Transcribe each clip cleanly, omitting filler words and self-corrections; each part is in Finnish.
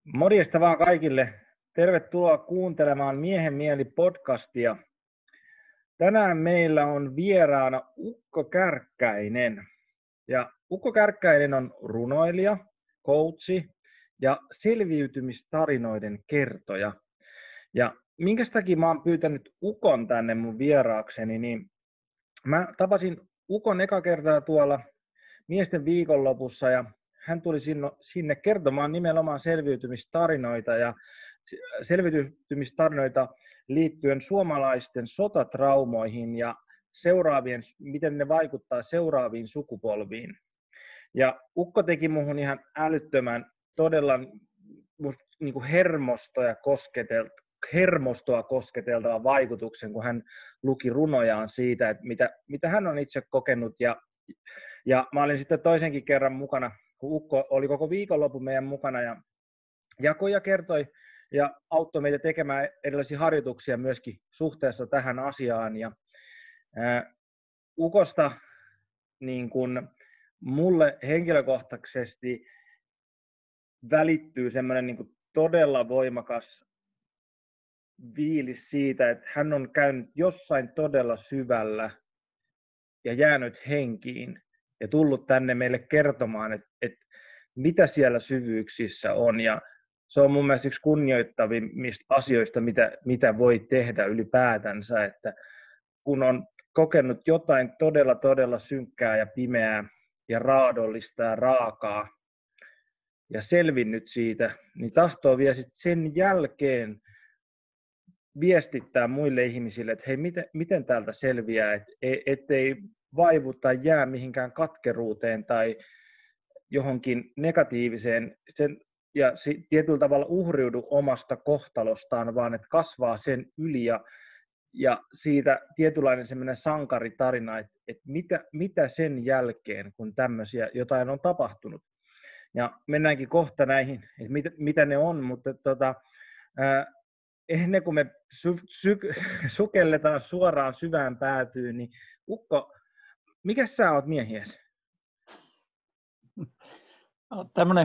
Morjesta vaan kaikille. Tervetuloa kuuntelemaan Miehen mieli podcastia. Tänään meillä on vieraana Ukko Kärkkäinen. Ja Ukko Kärkkäinen on runoilija, coachi ja selviytymistarinoiden kertoja. Ja minkä takia mä oon pyytänyt Ukon tänne mun vieraakseni, niin mä tapasin Ukon eka kertaa tuolla miesten viikonlopussa ja hän tuli sinne kertomaan nimenomaan selviytymistarinoita ja selviytymistarinoita liittyen suomalaisten sotatraumoihin ja miten ne vaikuttaa seuraaviin sukupolviin. Ja Ukko teki muhun ihan älyttömän, todella niin kuin hermostoa kosketeltavan vaikutuksen, kun hän luki runojaan siitä, että mitä hän on itse kokenut. Ja mä olin sitten toisenkin kerran mukana, kun Ukko oli koko viikonlopun meidän mukana ja jakoi ja kertoi ja auttoi meitä tekemään erilaisia harjoituksia myöskin suhteessa tähän asiaan. Ja Ukosta niin kun mulle henkilökohtaisesti välittyy semmoinen niin kun todella voimakas fiilis siitä, että hän on käynyt jossain todella syvällä ja jäänyt henkiin ja tullut tänne meille kertomaan, että mitä siellä syvyyksissä on. Ja se on mun mielestä yksi kunnioittavimmista asioista, mitä voi tehdä ylipäätänsä, että kun on kokenut jotain todella, todella synkkää ja pimeää ja raadollista ja raakaa ja selvinnyt siitä, niin tahtoo vielä sit sen jälkeen viestittää muille ihmisille, että hei, miten täältä selviää, ettei vaivu tai jää mihinkään katkeruuteen tai johonkin negatiiviseen ja tietyllä tavalla uhriudu omasta kohtalostaan, vaan että kasvaa sen yli ja siitä tietynlainen semmoinen sankaritarina, että mitä sen jälkeen, kun tämmöisiä jotain on tapahtunut. Ja mennäänkin kohta näihin, että mitä ne on, mutta ennen kuin me sukelletaan suoraan syvään päätyyn, niin Ukko, mikä sä oot miehiäsi? Tämmöinen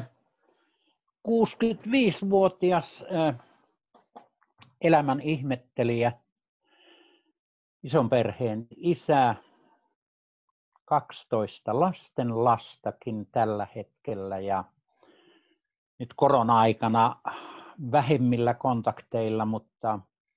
65-vuotias elämän ihmettelijä, ison perheen isä, 12 lastenlastakin tällä hetkellä ja nyt korona-aikana vähemmillä kontakteilla, mutta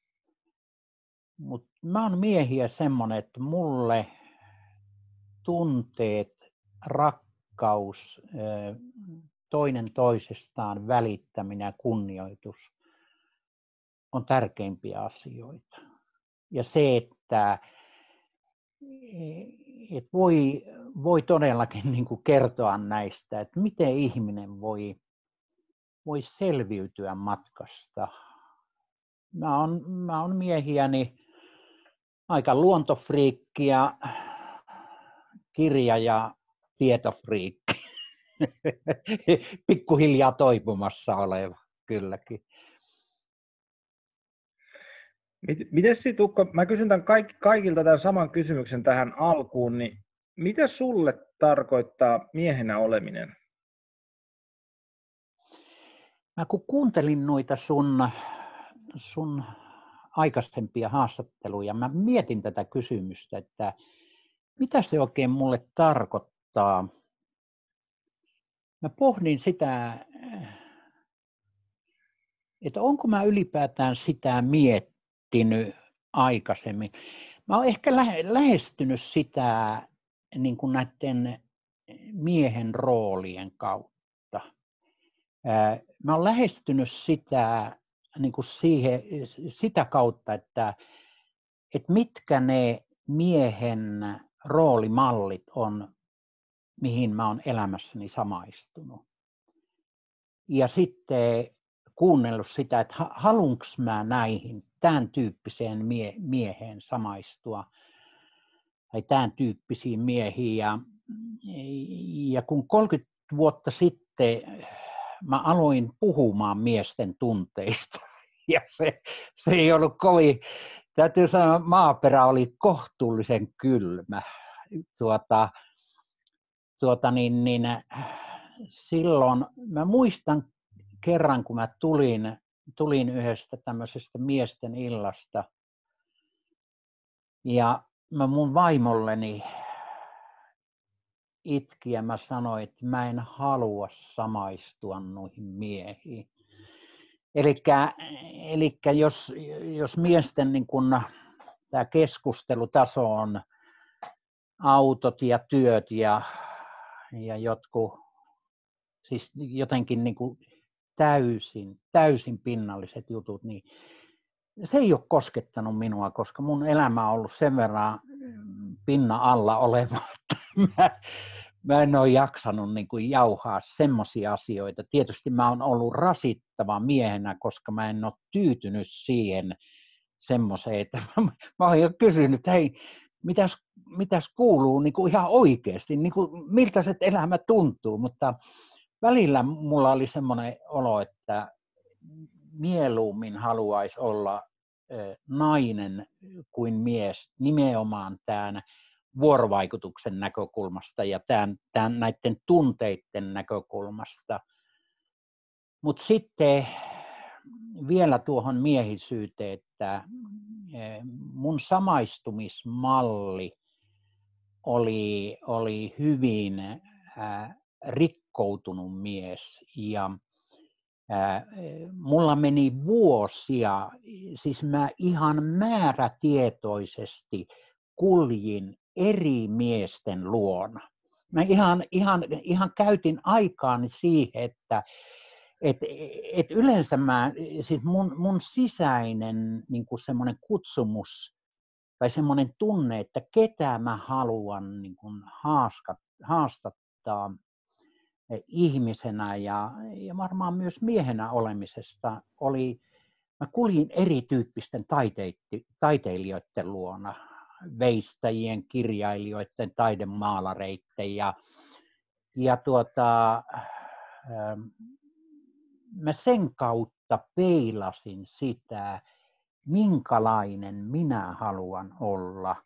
mä oon miehiä semmonen, että mulle tunteet, rakkaus, toinen toisestaan välittäminen ja kunnioitus on tärkeimpiä asioita. Ja se, että voi todellakin niin kuin kertoa näistä, että miten ihminen voi selviytyä matkasta. Mä oon miehiäni aika luontofriikki ja kirja- ja tietofriikki. Pikkuhiljaa toipumassa oleva, kylläkin. Miten sitten Ukko, mä kysyn kaikilta tämän saman kysymyksen tähän alkuun, niin mitä sulle tarkoittaa miehenä oleminen? Mä kun kuuntelin noita sun aikaisempia haastatteluja, mä mietin tätä kysymystä, että mitä se oikein mulle tarkoittaa. Mä pohdin sitä, että onko mä ylipäätään sitä miettinyt aikaisemmin. Mä oon ehkä lähestynyt sitä niin kuin näiden miehen roolien kautta. Mä oon lähestynyt sitä niin kuin sitä kautta, että mitkä ne miehen roolimallit on, mihin mä oon elämässäni samaistunut. Ja sitten kuunnellut sitä, että haluanko mä näihin tämän tyyppiseen mieheen samaistua tai tämän tyyppisiin miehiin. Ja kun 30 vuotta sitten mä aloin puhumaan miesten tunteista ja se ei ollut kovin, täytyy sanoa, maaperä oli kohtuullisen kylmä. Silloin mä muistan kerran, kun mä tulin yhdestä tämmöisestä miesten illasta, ja mä mun vaimolleni itki ja mä sanoin, että mä en halua samaistua noihin miehiin. Elikkä jos miesten niin kun tämä keskustelutaso on autot ja työt ja jotkut siis jotenkin niin kuin täysin pinnalliset jutut, niin se ei ole koskettanut minua, koska mun elämä on ollut sen verran pinnan alla oleva, että mä en ole jaksanut niin kuin jauhaa semmoisia asioita. Tietysti mä oon ollut rasittava miehenä, koska mä en ole tyytynyt siihen semmoiseen, että mä oon jo kysynyt, että hei, mitäs kuuluu niin kuin ihan oikeasti, niin kuin, miltä se elämä tuntuu, mutta välillä mulla oli semmoinen olo, että mieluummin haluaisi olla nainen kuin mies nimenomaan tämän vuorovaikutuksen näkökulmasta ja tämän näiden tunteiden näkökulmasta. Mutta sitten vielä tuohon miehisyyteen, että mun samaistumismalli oli hyvin rikkoutunut mies ja mulla meni vuosia, siis mä ihan määrätietoisesti kuljin eri miesten luona. Mä ihan käytin aikaani siihen, että yleensä siis mun sisäinen niin kuin semmoinen kutsumus tai semmoinen tunne, että ketä mä haluan niin kuin haastattaa ihmisenä ja varmaan myös miehenä olemisesta mä kuljin erityyppisten taiteilijoiden luona, veistäjien, kirjailijoiden, taidemaalareiden mä sen kautta peilasin sitä, minkälainen minä haluan olla.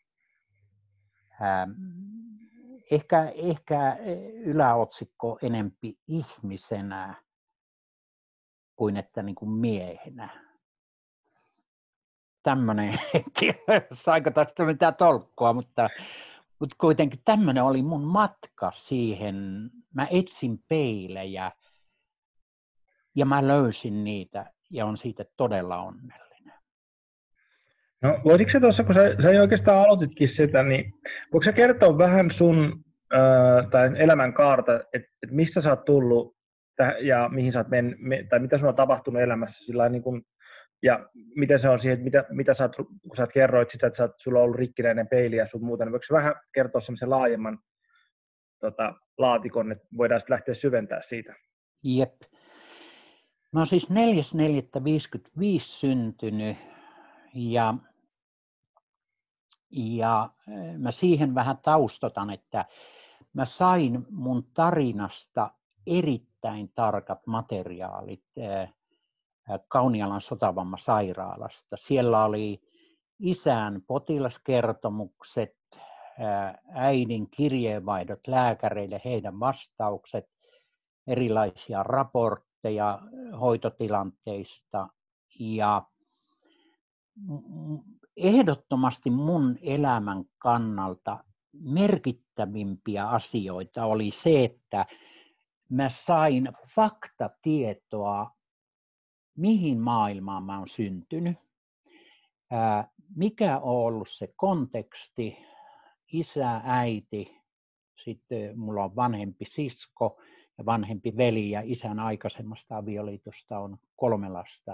Ehkä yläotsikko enempi ihmisenä kuin että niin kuin miehenä. Tämmöinen, saiko tästä mitään tolkkua, mutta kuitenkin tämmöinen oli mun matka siihen. Mä etsin peilejä ja mä löysin niitä ja on siitä todella onnellinen. No voisitko sä tuossa, kun sä oikeastaan aloititkin sitä, niin voiko sä kertoa vähän sun tai elämän kaarta, että mistä sä oot tullut ja mihin sä oot tai mitä sun on tapahtunut elämässä sillä niin kuin, ja miten se on siihen, että mitä sä oot, kun sä kerroit sitä, että sulla on ollut rikkinäinen peili ja sun muuta, niin voiko sä vähän kertoa semmoisen laajemman laatikon, että voidaan sitten lähteä syventämään siitä? Jep. Mä oon siis 4.4.55 syntynyt ja mä siihen vähän taustotan, että mä sain mun tarinasta erittäin tarkat materiaalit Kaunialan sotavammasairaalasta. Siellä oli isän potilaskertomukset, äidin kirjeenvaihdot lääkäreille, heidän vastaukset, erilaisia raportteja hoitotilanteista ja ehdottomasti mun elämän kannalta merkittävimpiä asioita oli se, että mä sain faktatietoa, mihin maailmaan mä oon syntynyt, mikä on ollut se konteksti, isä, äiti, sitten mulla on vanhempi sisko ja vanhempi veli ja isän aikaisemmasta avioliitosta on 3 lasta.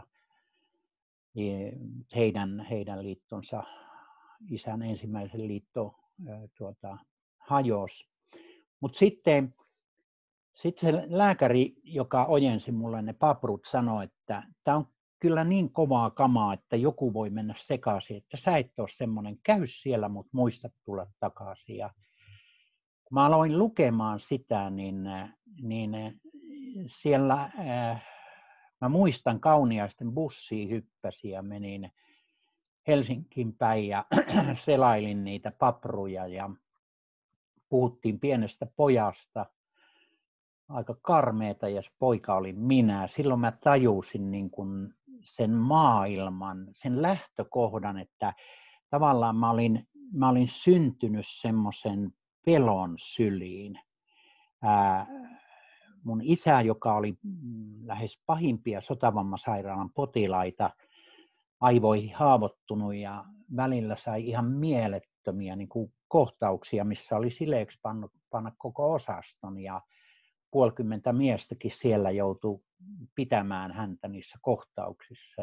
Heidän liittonsa, isän ensimmäisen liitto hajosi. Mutta sitten se lääkäri, joka ojensi mulle ne paprut, sanoi, että tämä on kyllä niin kovaa kamaa, että joku voi mennä sekaisin, että sä et ole semmoinen, käy siellä, mutta muista tulla takaisin. Ja kun mä aloin lukemaan sitä, niin siellä mä muistan Kauniaisten bussiin hyppäsin ja menin Helsinkiin päin ja selailin niitä papruja ja puhuttiin pienestä pojasta, aika karmeeta ja se poika oli minä. Silloin mä tajusin niin kuin sen maailman, sen lähtökohdan, että tavallaan mä olin syntynyt semmoisen pelon syliin. Mun isä, joka oli lähes pahimpia sotavammasairaalan potilaita, aivoihin haavoittunut ja välillä sai ihan mielettömiä niin kuin kohtauksia, missä oli sileeksi panna koko osaston ja puolikymmentä miestäkin siellä joutui pitämään häntä niissä kohtauksissa.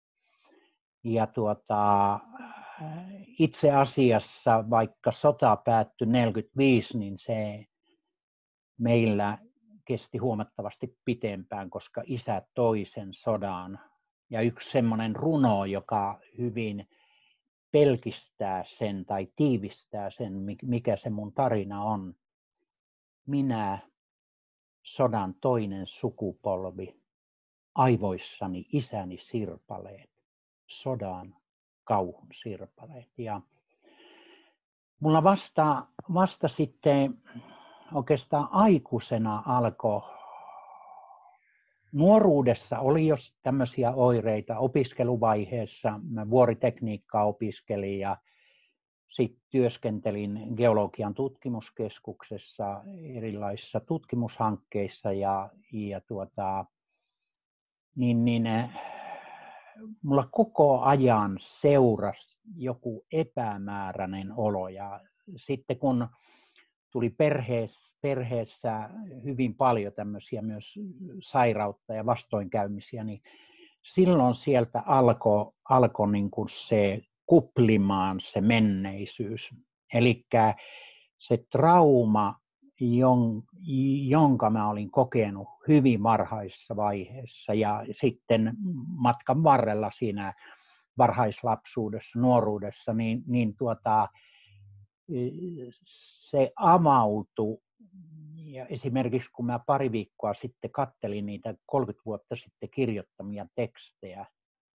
Itse asiassa, vaikka sota päättyi 1945, niin se meillä kesti huomattavasti pitempään, koska isä toi sen sodan. Ja yksi semmoinen runo, joka hyvin pelkistää sen tai tiivistää sen, mikä se mun tarina on. Minä, sodan toinen sukupolvi, aivoissani isäni sirpaleet, sodan kauhun sirpaleet. Ja mulla vasta sitten oikeastaan aikuisena alkoi, nuoruudessa oli jo tämmöisiä oireita opiskeluvaiheessa. Mä vuoritekniikkaa opiskelin ja sitten työskentelin geologian tutkimuskeskuksessa erilaisissa tutkimushankkeissa mulla koko ajan seurasi joku epämääräinen olo ja sitten kun tuli perheessä hyvin paljon tämmöisiä myös sairautta ja vastoinkäymisiä, niin silloin sieltä alkoi niin kuin se kuplimaan se menneisyys. Eli se trauma, jonka mä olin kokenut hyvin varhaisessa vaiheessa ja sitten matkan varrella siinä varhaislapsuudessa, nuoruudessa, se avautui. Ja esimerkiksi kun mä pari viikkoa sitten kattelin niitä 30 vuotta sitten kirjoittamia tekstejä,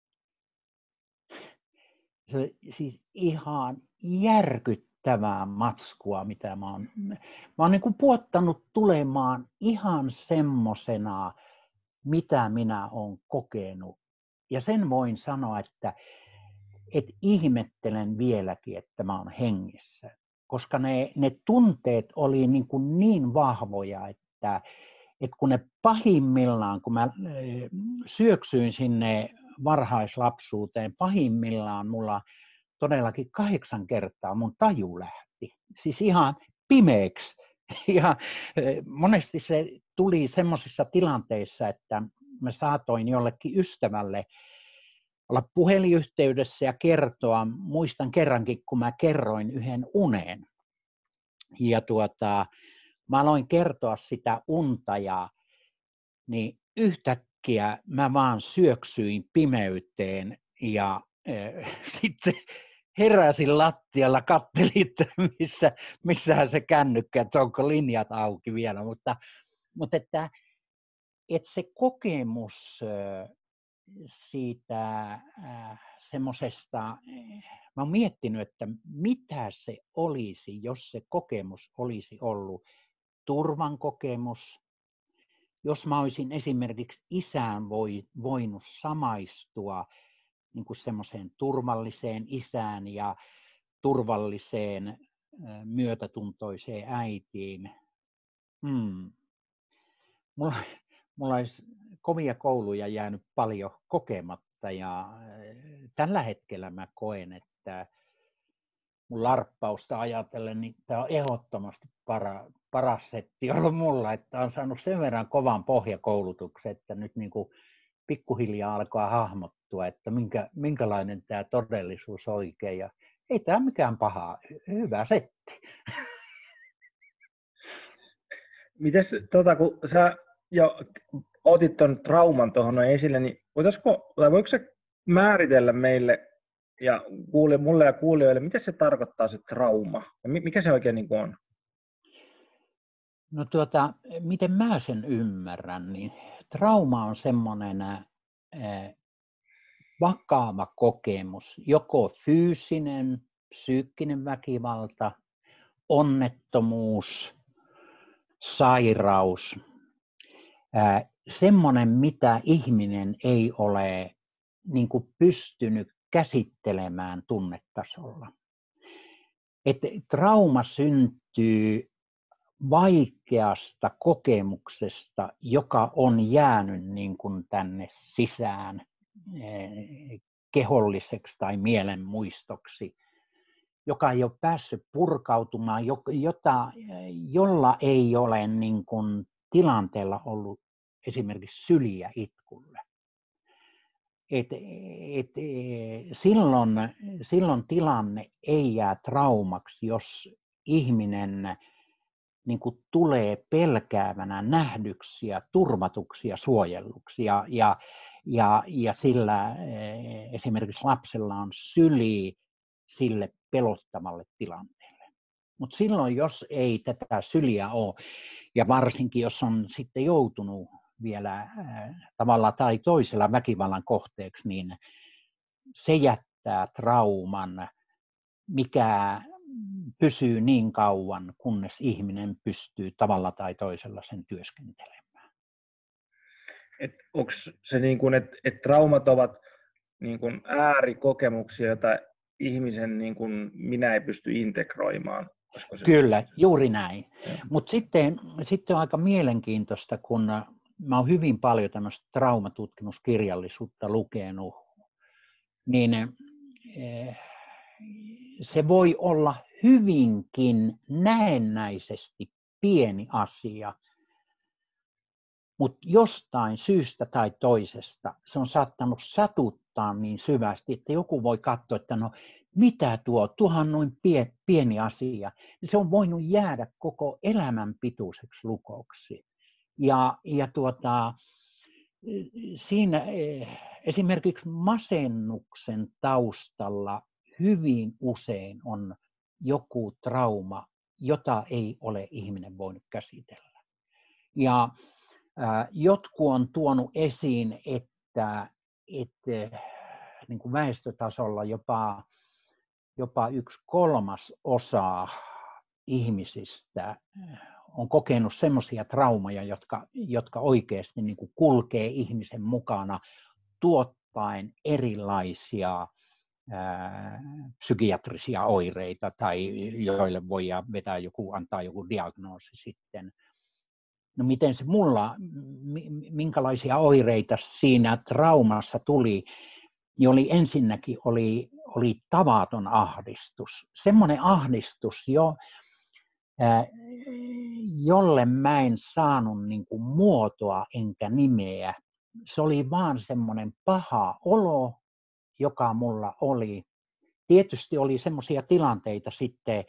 se siis ihan järkyttävää matskua, mitä mä oon niin kuin puottanut tulemaan ihan semmosena, mitä minä oon kokenut. Ja sen voin sanoa, että ihmettelen vieläkin, että mä oon hengissä. Koska ne tunteet oli niin vahvoja, että kun ne pahimmillaan, kun mä syöksyin sinne varhaislapsuuteen, pahimmillaan mulla todellakin 8 kertaa mun taju lähti. Siis ihan pimeäksi. Ja monesti se tuli semmoisissa tilanteissa, että mä saatoin jollekin ystävälle olla puhelinyhteydessä ja kertoa. Muistan kerrankin, kun mä kerroin yhden unen. Ja mä aloin kertoa sitä unta niin yhtäkkiä mä vaan syöksyin pimeyteen ja sitten heräsin lattialla, katselin, että missähän se kännykkä, että onko linjat auki vielä, mutta että se kokemus siitä semmosesta, mä oon miettinyt, että mitä se olisi, jos se kokemus olisi ollut turvan kokemus, jos mä olisin esimerkiksi isään voinut samaistua niin kuin semmoiseen turvalliseen isään ja turvalliseen myötätuntoiseen äitiin. Mulla olisi kovia kouluja jäänyt paljon kokematta ja tällä hetkellä mä koen, että mun larppausta ajatellen, niin tämä on ehdottomasti paras setti ollut mulla, että on saanut sen verran kovan pohjakoulutuksen, että nyt niin kuin pikkuhiljaa alkaa hahmottua, että minkälainen tämä todellisuus oikein. Ja ei tämä mikään paha, hyvä setti. Mites, kun sä jo otit tuon trauman tuohon esille, niin voiko sä määritellä meille ja mulle ja kuulijoille, mitä se tarkoittaa se trauma? Ja mikä se oikein niin kuin on? No miten mä sen ymmärrän, niin trauma on semmoinen vakava kokemus, joko fyysinen, psyykkinen väkivalta, onnettomuus, sairaus semmoinen, mitä ihminen ei ole niin kuin pystynyt käsittelemään tunnetasolla. Että trauma syntyy vaikeasta kokemuksesta, joka on jäänyt niin kuin tänne sisään keholliseksi tai mielenmuistoksi, joka ei ole päässyt purkautumaan, jolla ei ole niin kuin tilanteella ollut esimerkiksi syliä itkulle. Silloin tilanne ei jää traumaksi, jos ihminen niin kuin tulee pelkäävänä nähdyksi ja turvatuksi ja suojelluksi. Ja sillä esimerkiksi lapsella on syli sille pelottavalle tilanteelle. Mutta silloin, jos ei tätä syliä ole, ja varsinkin jos on sitten joutunut vielä tavalla tai toisella väkivallan kohteeksi, niin se jättää trauman, mikä pysyy niin kauan, kunnes ihminen pystyy tavalla tai toisella sen työskentelemään. Onko se niin kuin, että traumat ovat niin kuin äärikokemuksia, joita ihmisen niin kuin minä ei pysty integroimaan? Kyllä, juuri näin. Mutta sitten on aika mielenkiintoista, kun mä oon hyvin paljon tämmöistä traumatutkimuskirjallisuutta lukenut, niin se voi olla hyvinkin näennäisesti pieni asia, mutta jostain syystä tai toisesta se on saattanut satuttaa niin syvästi, että joku voi katsoa, että no mitä tuohan on noin pieni asia. Se on voinut jäädä koko elämän pituiseksi lukoksi. Siinä esimerkiksi masennuksen taustalla hyvin usein on joku trauma, jota ei ole ihminen voinut käsitellä. Ja jotkut on tuonut esiin, että niin kuin väestötasolla jopa 1/3 ihmisistä on kokenut semmoisia traumaja, jotka oikeasti niin kuin kulkee ihmisen mukana tuottaen erilaisia psykiatrisia oireita tai joille voi antaa joku diagnoosi sitten. No miten se minkälaisia oireita siinä traumassa tuli, niin ensinnäkin oli tavaton ahdistus. Semmoinen ahdistus jolle mä en saanut niin kuin muotoa enkä nimeä. Se oli vaan semmoinen paha olo, joka mulla oli. Tietysti oli semmoisia tilanteita sitten,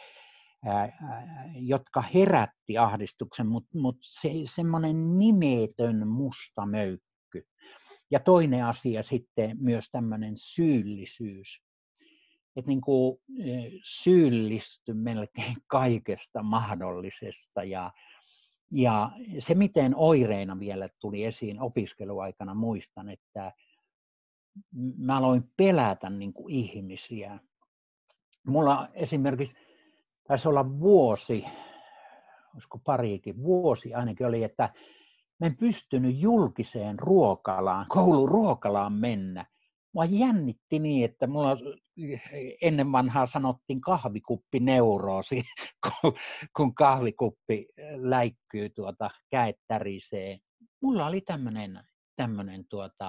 jotka herätti ahdistuksen, mutta semmoinen nimetön musta möykky. Ja toinen asia sitten myös tämmöinen syyllisyys. Että niin kuin syyllistyi melkein kaikesta mahdollisesta. Ja se, miten oireina vielä tuli esiin opiskeluaikana, muistan, että mä aloin pelätä niin kuin ihmisiä. Mulla esimerkiksi taisi olla vuosi, olisiko parikin, vuosi ainakin oli, että mä en pystynyt julkiseen ruokalaan, kouluruokalaan mennä. Mua jännitti niin, että mulla ennen vanhaa sanottiin kahvikuppineurosi, kun kahvikuppi läikkyy käet tärisee. Mulla oli tämmöinen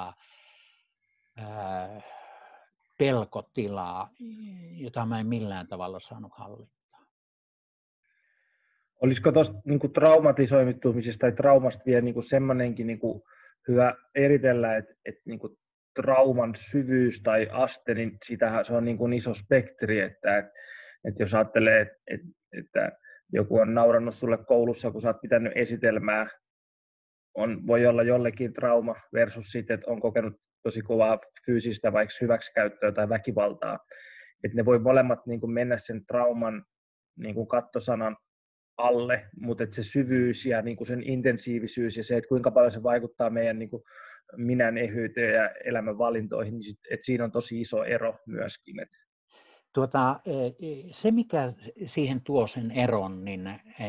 pelkotilaa, jota mä en millään tavalla saanut hallittaa. Olisiko tuosta niin traumatisoitumisesta tai traumasta vielä niin semmoinenkin niin hyvä eritellä, että niin trauman syvyys tai aste, niin sitähän se on niin iso spektri, että jos ajattelee, että joku on naurannut sulle koulussa, kun sä oot pitänyt esitelmää, voi olla jollekin trauma versus sitten, että on kokenut tosi kovaa fyysistä vaikka hyväksikäyttöä tai väkivaltaa. Että ne voi molemmat niin kuin mennä sen trauman niin kuin kattosanan alle, mutta että se syvyys ja niin kuin sen intensiivisyys ja se, että kuinka paljon se vaikuttaa meidän niin kuin minän ehyyteen ja elämän valintoihin, niin että siinä on tosi iso ero myöskin. Se, mikä siihen tuo sen eron, niin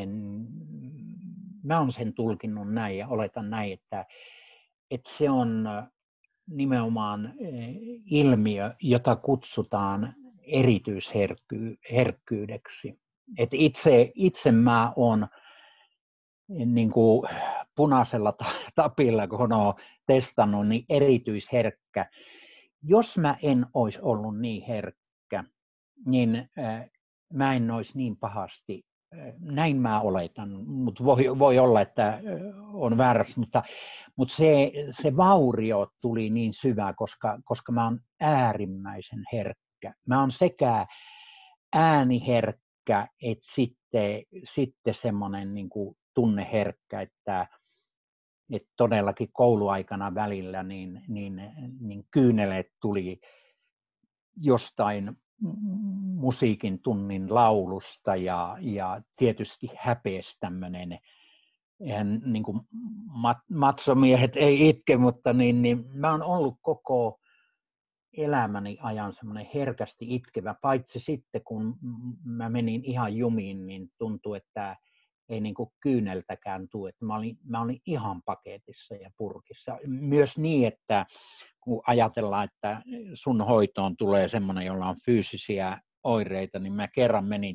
mä olen sen tulkinnut näin ja oletan näin, että se on nimenomaan ilmiö, jota kutsutaan erityisherkkyydeksi. Et itse mä olen niin kuin punaisella tapilla, kun olen testannut, niin erityisherkkä. Jos mä en olisi ollut niin herkkä, niin mä en olisi niin pahasti, näin mä oletan, mutta voi olla, että on väärässä, mutta se vaurio tuli niin syvä, koska mä oon äärimmäisen herkkä. Mä oon sekä ääniherkkä, että sitten semmoinen niin kuin tunneherkkä, että todellakin kouluaikana välillä niin kyyneleet tuli jostain musiikin tunnin laulusta ja tietysti häpeäsi tämmöinen, eihän niin kuin matsomiehet ei itke, mutta niin mä oon ollut koko elämäni ajan semmoinen herkästi itkevä, paitsi sitten kun mä menin ihan jumiin, niin tuntui, että ei niin kuin kyyneltäkään tule, että mä olin ihan paketissa ja purkissa. Myös niin, että kun ajatellaan, että sun hoitoon tulee semmoinen, jolla on fyysisiä oireita, niin mä kerran menin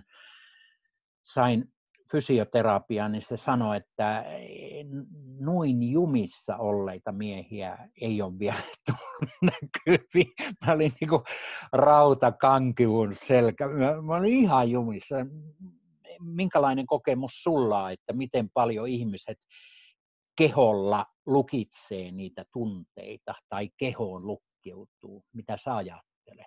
sain fysioterapiaa, niin se sanoi, että noin jumissa olleita miehiä ei ole vielä näkyviin. Mä olin niin kuin rautakankiun selkä. Mä olin ihan jumissa. Minkälainen kokemus sulla on, että miten paljon ihmiset keholla lukitsee niitä tunteita tai kehoon lukkeutuu? Mitä sä ajattelet?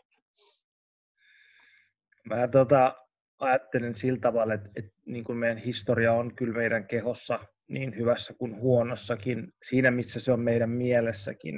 Mä ajattelen sillä tavalla, että niin kuin meidän historia on kyllä meidän kehossa niin hyvässä kuin huonossakin, siinä missä se on meidän mielessäkin.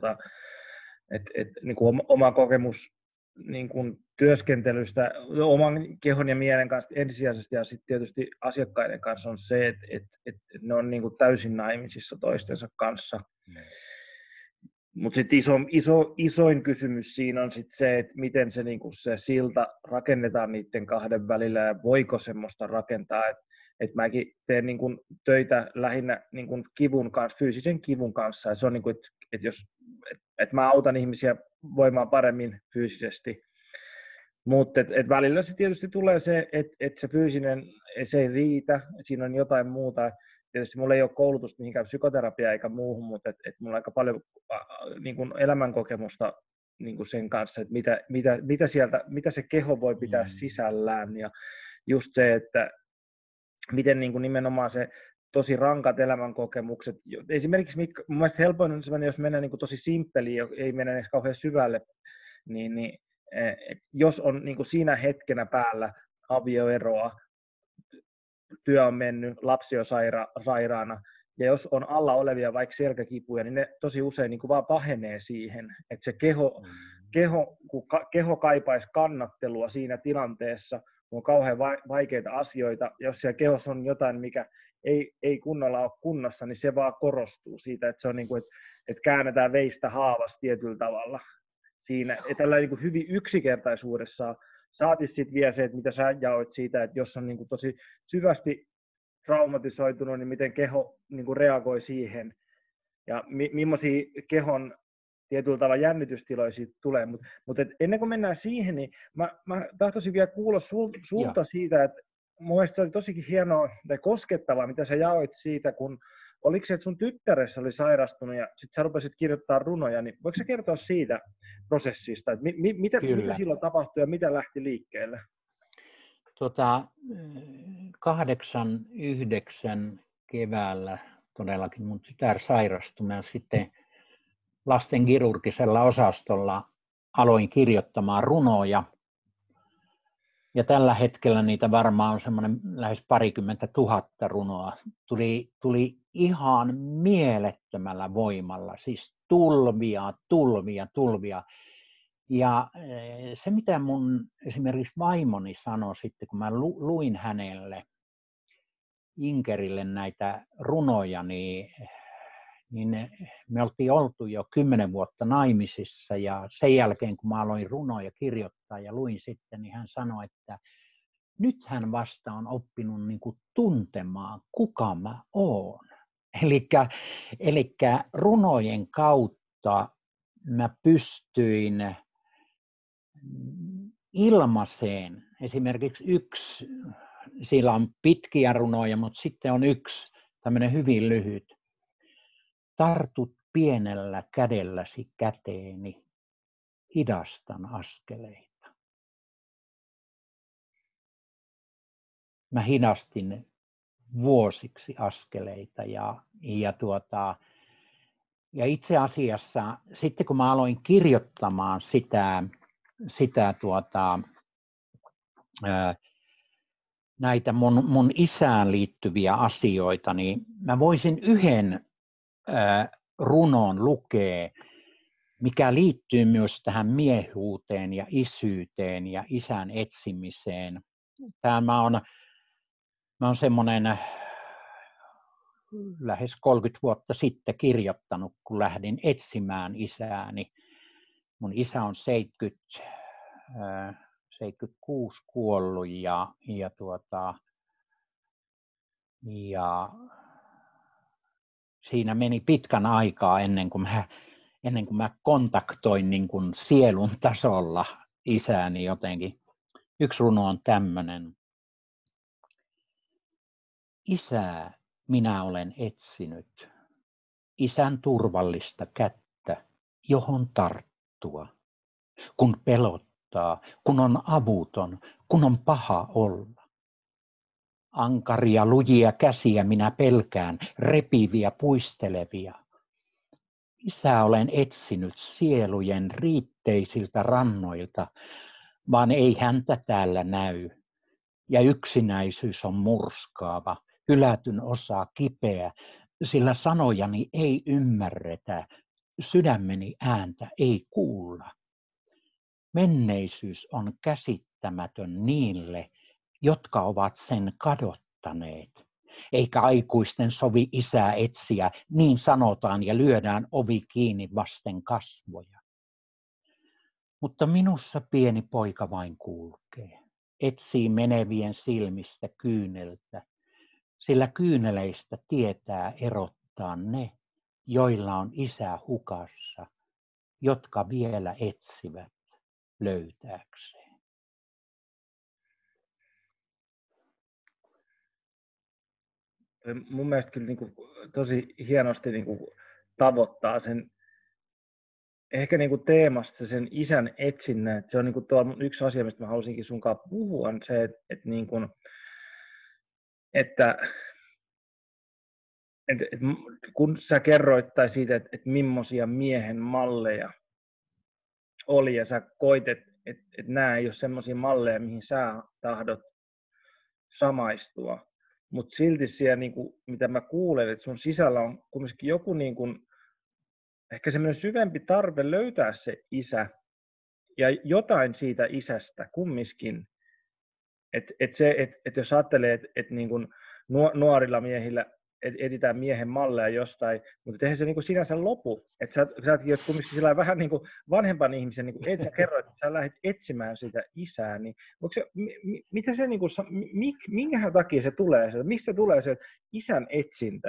Niin kuin oma kokemus niin kuin työskentelystä oman kehon ja mielen kanssa ensisijaisesti ja sitten tietysti asiakkaiden kanssa on se, että ne on niin kuin täysin naimisissa toistensa kanssa. Mutta sitten isoin kysymys siinä on sit se, että miten se, niinku se silta rakennetaan niiden kahden välillä ja voiko semmoista rakentaa. Et mäkin teen niinku töitä lähinnä niinku kivun kanssa, fyysisen kivun kanssa. Ja se on niinku, että mä autan ihmisiä voimaan paremmin fyysisesti. Mutta välillä se tietysti tulee se, että se fyysinen se ei riitä, siinä on jotain muuta. Tietysti mulla ei ole koulutusta mihinkään psykoterapiaan eikä muuhun, mutta mulla on aika paljon niin kuin elämänkokemusta niin kuin sen kanssa, että mitä se keho voi pitää sisällään. Ja just se, että miten niin kuin nimenomaan se tosi rankat elämänkokemukset. Esimerkiksi mun mielestä helpoin on sellainen, jos mennään niin kuin tosi simppeliin, ei mennä edes kauhean syvälle, niin jos on niin kuin siinä hetkenä päällä avioeroa, työ on mennyt, lapsi on sairaana, ja jos on alla olevia vaikka selkäkipuja, niin ne tosi usein niin kuin vaan pahenee siihen, että se keho kaipaisi kannattelua siinä tilanteessa, kun on kauhean vaikeita asioita, jos siellä kehossa on jotain, mikä ei kunnolla ole kunnossa, niin se vaan korostuu siitä, että se on niin kuin, että käännetään veistä haavasta tietyllä tavalla siinä, tällä niin kuin hyvin yksinkertaisuudessaan. Saatis sitten vielä se, että mitä sä jaoit siitä, että jos on niin kuin tosi syvästi traumatisoitunut, niin miten keho niin kuin reagoi siihen ja millaisia kehon tietyllä tavalla jännitystiloja siitä tulee. Mutta ennen kuin mennään siihen, niin mä tahtoisin vielä kuulla sulta siitä, että mun mielestä se oli tosikin hienoa tai koskettavaa, mitä sä jaoit siitä, kun oliko se, että sun tyttäressä oli sairastunut ja sitten sä rupesit kirjoittaa runoja, niin voiko sä kertoa siitä prosessista, että mitä silloin tapahtui ja mitä lähti liikkeelle? 89 keväällä todellakin mun tytär sairastui ja sitten lasten kirurgisella osastolla aloin kirjoittamaan runoja. Ja tällä hetkellä niitä varmaan on semmoinen lähes 20 000 runoa. Tuli ihan mielettömällä voimalla, siis tulvia. Ja se, mitä mun esimerkiksi vaimoni sanoi sitten, kun mä luin hänelle, Inkerille näitä runoja, niin me oltiin oltu jo 10 vuotta naimisissa ja sen jälkeen, kun mä aloin runoja kirjoittaa, kirjoittaa ja luin sitten, niin hän sanoi, että nyt hän vasta on oppinut niin kuin tuntemaan, kuka mä oon. Elikkä runojen kautta mä pystyin ilmaiseen. Esimerkiksi sillä on pitkiä runoja, mutta sitten on yksi tämmöinen hyvin lyhyt. Tartut pienellä kädelläsi käteeni, hidastan askeleita. Mä hidastin vuosiksi askeleita ja itse asiassa sitten kun mä aloin kirjoittamaan näitä mun isään liittyviä asioita, niin mä voisin yhden runon lukea, mikä liittyy myös tähän miehuuteen ja isyyteen ja isän etsimiseen. Mä oon semmoinen lähes 30 vuotta sitten kirjoittanut, kun lähdin etsimään isääni. Mun isä on 76 kuollut ja siinä meni pitkän aikaa ennen kuin mä kontaktoin niin kuin sielun tasolla isääni jotenkin. Yksi runo on tämmöinen. Isää minä olen etsinyt, isän turvallista kättä, johon tarttua, kun pelottaa, kun on avuton, kun on paha olla. Ankaria lujia käsiä minä pelkään, repiviä puistelevia. Isää olen etsinyt sielujen riitteisiltä rannoilta, vaan ei häntä täällä näy. Ja yksinäisyys on murskaava, hylätyn osa kipeä, sillä sanojani ei ymmärretä, sydämeni ääntä ei kuulla. Menneisyys on käsittämätön niille, jotka ovat sen kadottaneet. Eikä aikuisten sovi isää etsiä, niin sanotaan ja lyödään ovi kiinni vasten kasvoja. Mutta minussa pieni poika vain kulkee, etsii menevien silmistä kyyneltä, sillä kyyneleistä tietää erottaa ne, joilla on isä hukassa, jotka vielä etsivät löytääkseen. Mun mielestä kyllä niin kuin tosi hienosti niin kuin tavoittaa sen ehkä niin kuin teemasta sen isän etsinnän. Se on niin kuin yksi asia, mistä mä halusinkin sunkaan puhua, on se, että kun sä kerroit siitä, että millaisia miehen malleja oli ja sä koit, että nämä ei ole semmoisia malleja, mihin sä tahdot samaistua. Mutta silti siellä, niin kuin, mitä mä kuulen, että sun sisällä on kumminkin joku niin kuin, ehkä semmoinen syvempi tarve löytää se isä ja jotain siitä isästä kumminkin. Että jos ajattelee, että niin kuin nuorilla miehillä etsitään miehen malleja jostain, mutta eihän se niin kuin sinänsä lopu. Että säkin olet kumminkin sillä vähän niin kuin vanhempan ihmisen, niin kuin sä kerroit, että sä lähdet etsimään sitä isää, niin mitä se, niin kuin, minkä takia se tulee, mistä se tulee se isän etsintä?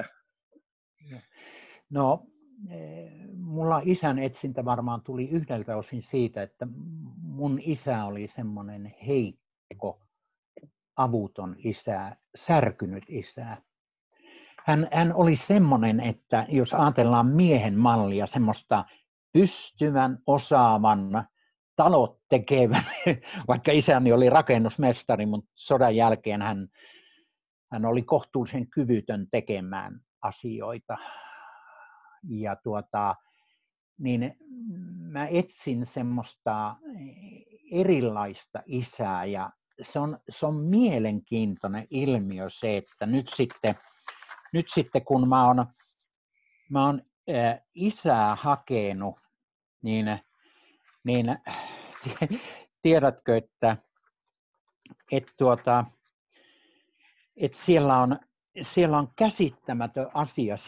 No, mulla isän etsintä varmaan tuli yhdeltä osin siitä, että mun isä oli semmoinen heikko, avuton isä, särkynyt isä. Hän oli semmoinen, että jos ajatellaan miehen mallia, semmoista pystyvän, osaavan, talot tekevän, vaikka isäni oli rakennusmestari, mutta sodan jälkeen hän oli kohtuullisen kyvytön tekemään asioita. Ja niin mä etsin semmoista erilaista isää ja se on mielenkiintoinen ilmiö se, että nyt sitten kun mä oon isää hakenut, niin tiedätkö, että siellä on käsittämätön asia.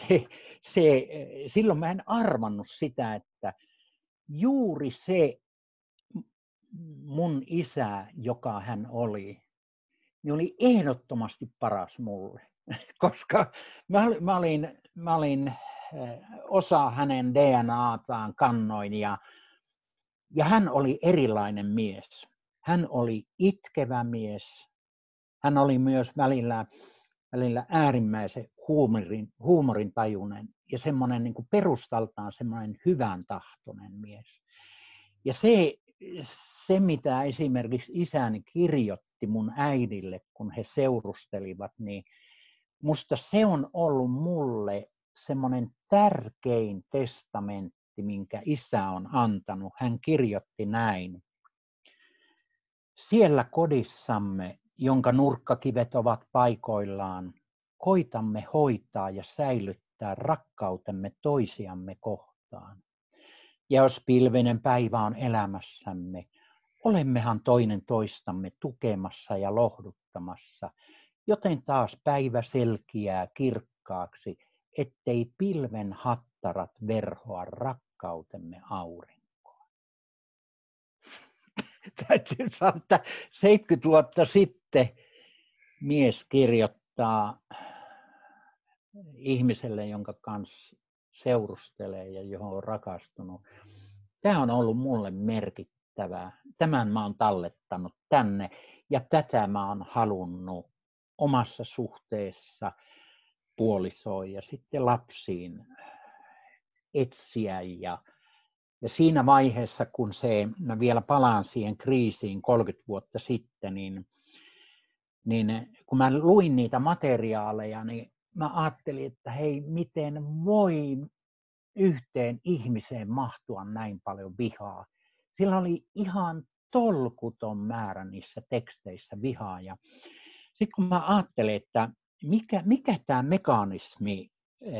Silloin mä en arvannut sitä, että juuri se mun isä, joka hän oli, niin oli ehdottomasti paras mulle, koska mä olin osa hänen DNAtaan kannoin ja hän oli erilainen mies. Hän oli itkevä mies. Hän oli myös välillä äärimmäisen huumorintajuinen ja semmoinen niin kuin perustaltaan semmoinen hyvän tahtoinen mies. Ja se, mitä esimerkiksi isäni kirjoitti mun äidille, kun he seurustelivat, niin musta se on ollut mulle semmoinen tärkein testamentti, minkä isä on antanut. Hän kirjoitti näin. Siellä kodissamme, jonka nurkkakivet ovat paikoillaan, koitamme hoitaa ja säilyttää rakkautemme toisiamme kohtaan. Ja jos pilvinen päivä on elämässämme, olemmehan toinen toistamme tukemassa ja lohduttamassa, joten taas päivä selkiää kirkkaaksi, ettei pilven hattarat verhoa rakkautemme aurinkoa. Täytyy sanoa, että 70 vuotta sitten mies kirjoittaa ihmiselle, jonka kanssa seurustelee ja johon on rakastunut. Tämä on ollut mulle merkittävää. Tämän mä oon tallettanut tänne ja tätä mä oon halunnut omassa suhteessa puolisoon ja sitten lapsiin etsiä. Ja siinä vaiheessa, kun mä vielä palaan siihen kriisiin 30 vuotta sitten, niin kun mä luin niitä materiaaleja, niin mä ajattelin, että hei, miten voi yhteen ihmiseen mahtua näin paljon vihaa. Sillä oli ihan tolkuton määrä niissä teksteissä vihaa. Ja sitten kun mä ajattelin, että mikä tämä mekanismi,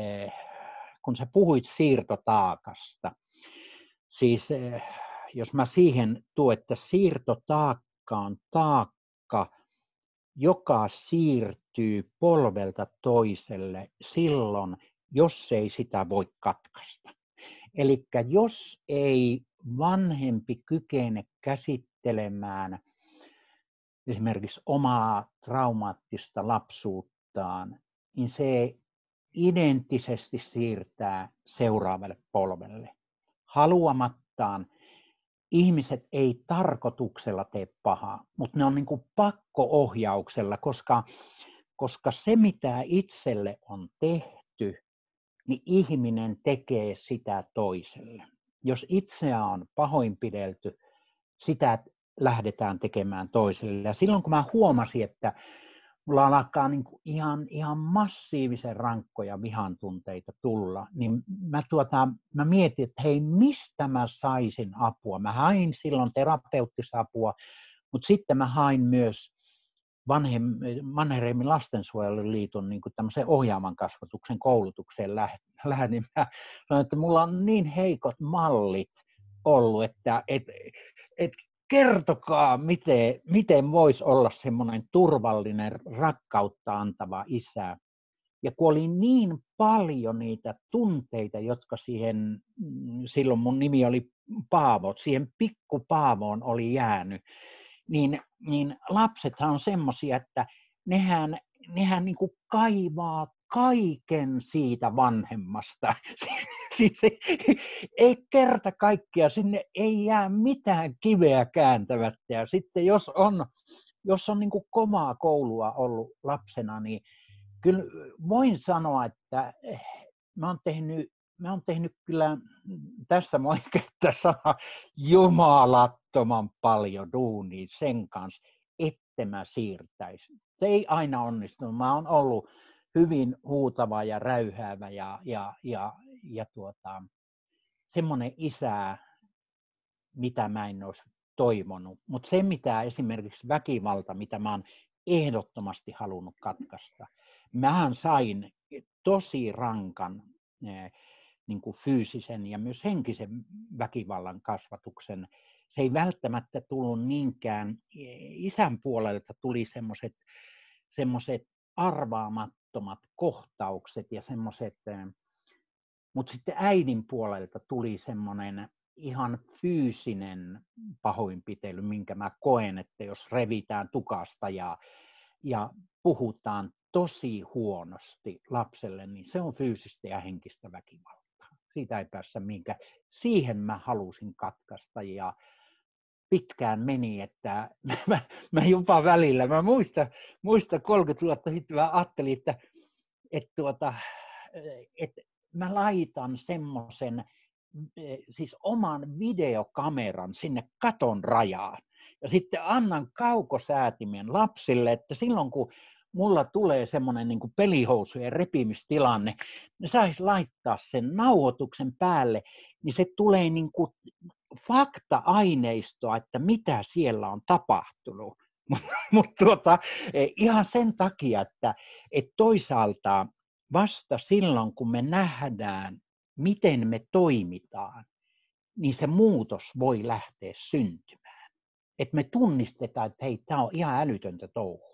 kun sä puhuit siirtotaakasta, siis jos mä siihen tuon, että siirtotaakka on taakka, joka siirtyy polvelta toiselle silloin, jos ei sitä voi katkaista. Eli jos ei vanhempi kykene käsittelemään esimerkiksi omaa traumaattista lapsuuttaan, niin se identtisesti siirtää seuraavalle polvelle. Haluamattaan ihmiset ei tarkoituksella tee pahaa, mutta ne on niin kuin pakko-ohjauksella, koska se mitä itselle on tehty, niin ihminen tekee sitä toiselle. Jos itseä on pahoinpidelty, sitä lähdetään tekemään toiselle. Ja silloin kun mä huomasin, että mulla alkaa niin kuin ihan massiivisen rankkoja vihan tunteita tulla, niin mä mietin, että hei, mistä mä saisin apua. Mä hain silloin terapeuttista apua, mutta sitten mä hain myös Mannerheimin lastensuojeluliiton niin kuin tämmöisen ohjaavan kasvatuksen koulutukseen lähdin. Mä sanoin, että mulla on niin heikot mallit ollut, että kertokaa, miten voisi olla semmoinen turvallinen, rakkautta antava isä. Ja kun oli niin paljon niitä tunteita, jotka silloin mun nimi oli Paavo, siihen pikku Paavoon oli jäänyt, niin lapsethan on semmoisia, että nehän niin kuin kaivaa kaiken siitä vanhemmasta. Siis ei kerta kaikkiaan, sinne ei jää mitään kiveä kääntämättä. Ja sitten jos on niin kuin kovaa koulua ollut lapsena, niin kyllä voin sanoa, että mä oon tehnyt kyllä, tässä voin käyttää sanaa, jumalattoman paljon duunia sen kanssa, että mä siirtäisin. Se ei aina onnistunut. Mä oon ollut hyvin huutava ja räyhäävä ja semmoinen isä, mitä mä en olisi toivonut. Mutta se, mitä esimerkiksi väkivalta, mitä mä oon ehdottomasti halunnut katkaista, mähän sain tosi rankan niin kuin fyysisen ja myös henkisen väkivallan kasvatuksen. Se ei välttämättä tullut niinkään, isän puolelta tuli semmoiset arvaamattomat kohtaukset ja semmoiset, mutta sitten äidin puolelta tuli semmoinen ihan fyysinen pahoinpitely, minkä mä koen, että jos revitään tukasta ja puhutaan tosi huonosti lapselle, niin se on fyysistä ja henkistä väkivaltaa. Siitä ei päässä mihinkään. Siihen mä halusin katkaista ja pitkään meni, että mä jopa välillä, mä muistan 30 vuotta sitten mä ajattelin, että mä laitan semmoisen siis oman videokameran sinne katon rajaan ja sitten annan kaukosäätimen lapsille, että silloin kun mulla tulee semmoinen niin kuin pelihousujen repimistilanne, ne sais laittaa sen nauhoituksen päälle, niin se tulee niin kuin fakta-aineistoa, että mitä siellä on tapahtunut. Mutta ihan sen takia, että toisaalta vasta silloin, kun me nähdään, miten me toimitaan, niin se muutos voi lähteä syntymään. Että me tunnistetaan, että hei, tämä on ihan älytöntä touhua.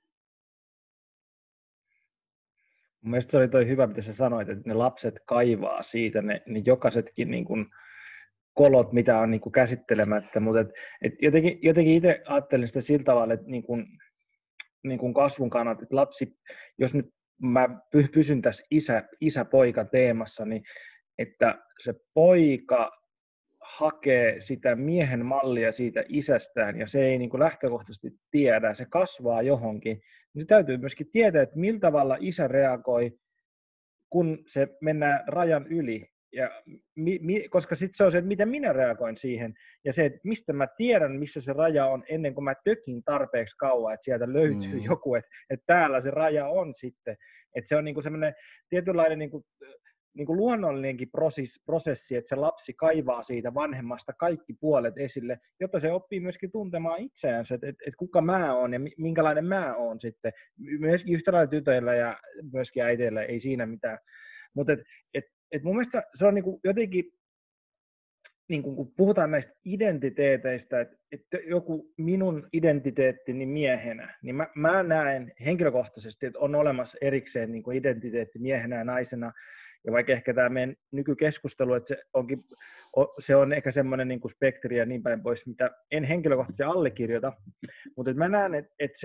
Mielestäni se oli toi hyvä, mitä sä sanoit, että ne lapset kaivaa siitä, ne jokaisetkin niin kuin kolot, mitä on niin kuin käsittelemättä, mutta jotenkin itse ajattelin sitä sillä tavalla, että niin kuin kasvun kannalta, että lapsi, jos nyt mä pysyn tässä isä-poika teemassa, niin että se poika hakee sitä miehen mallia siitä isästään ja se ei niin kuin lähtökohtaisesti tiedä, se kasvaa johonkin, niin se täytyy myöskin tietää, että millä tavalla isä reagoi, kun se mennään rajan yli. Ja koska sitten se on se, että miten minä reagoin siihen, ja se, että mistä mä tiedän, missä se raja on, ennen kuin mä tökin tarpeeksi kauan, että sieltä löytyy joku, että täällä se raja on sitten. Että se on niinku semmoinen tietynlainen niinku luonnollinenkin prosessi, että se lapsi kaivaa siitä vanhemmasta kaikki puolet esille, jotta se oppii myöskin tuntemaan itseänsä, että kuka mä oon ja minkälainen mä oon sitten. Myöskin yhtä lailla tytöillä ja myöskin äiteillä ei siinä mitään. Mutta mun mielestä se on niinku jotenkin, niinku, kun puhutaan näistä identiteeteistä, että joku minun identiteettini miehenä, niin mä näen henkilökohtaisesti, että on olemassa erikseen niinku identiteetti miehenä ja naisena, ja vaikka ehkä tämä meidän nykykeskustelu, että se on ehkä semmoinen niinku spektri ja niin päin pois, mitä en henkilökohtaisesti allekirjoita, mutta mä näen,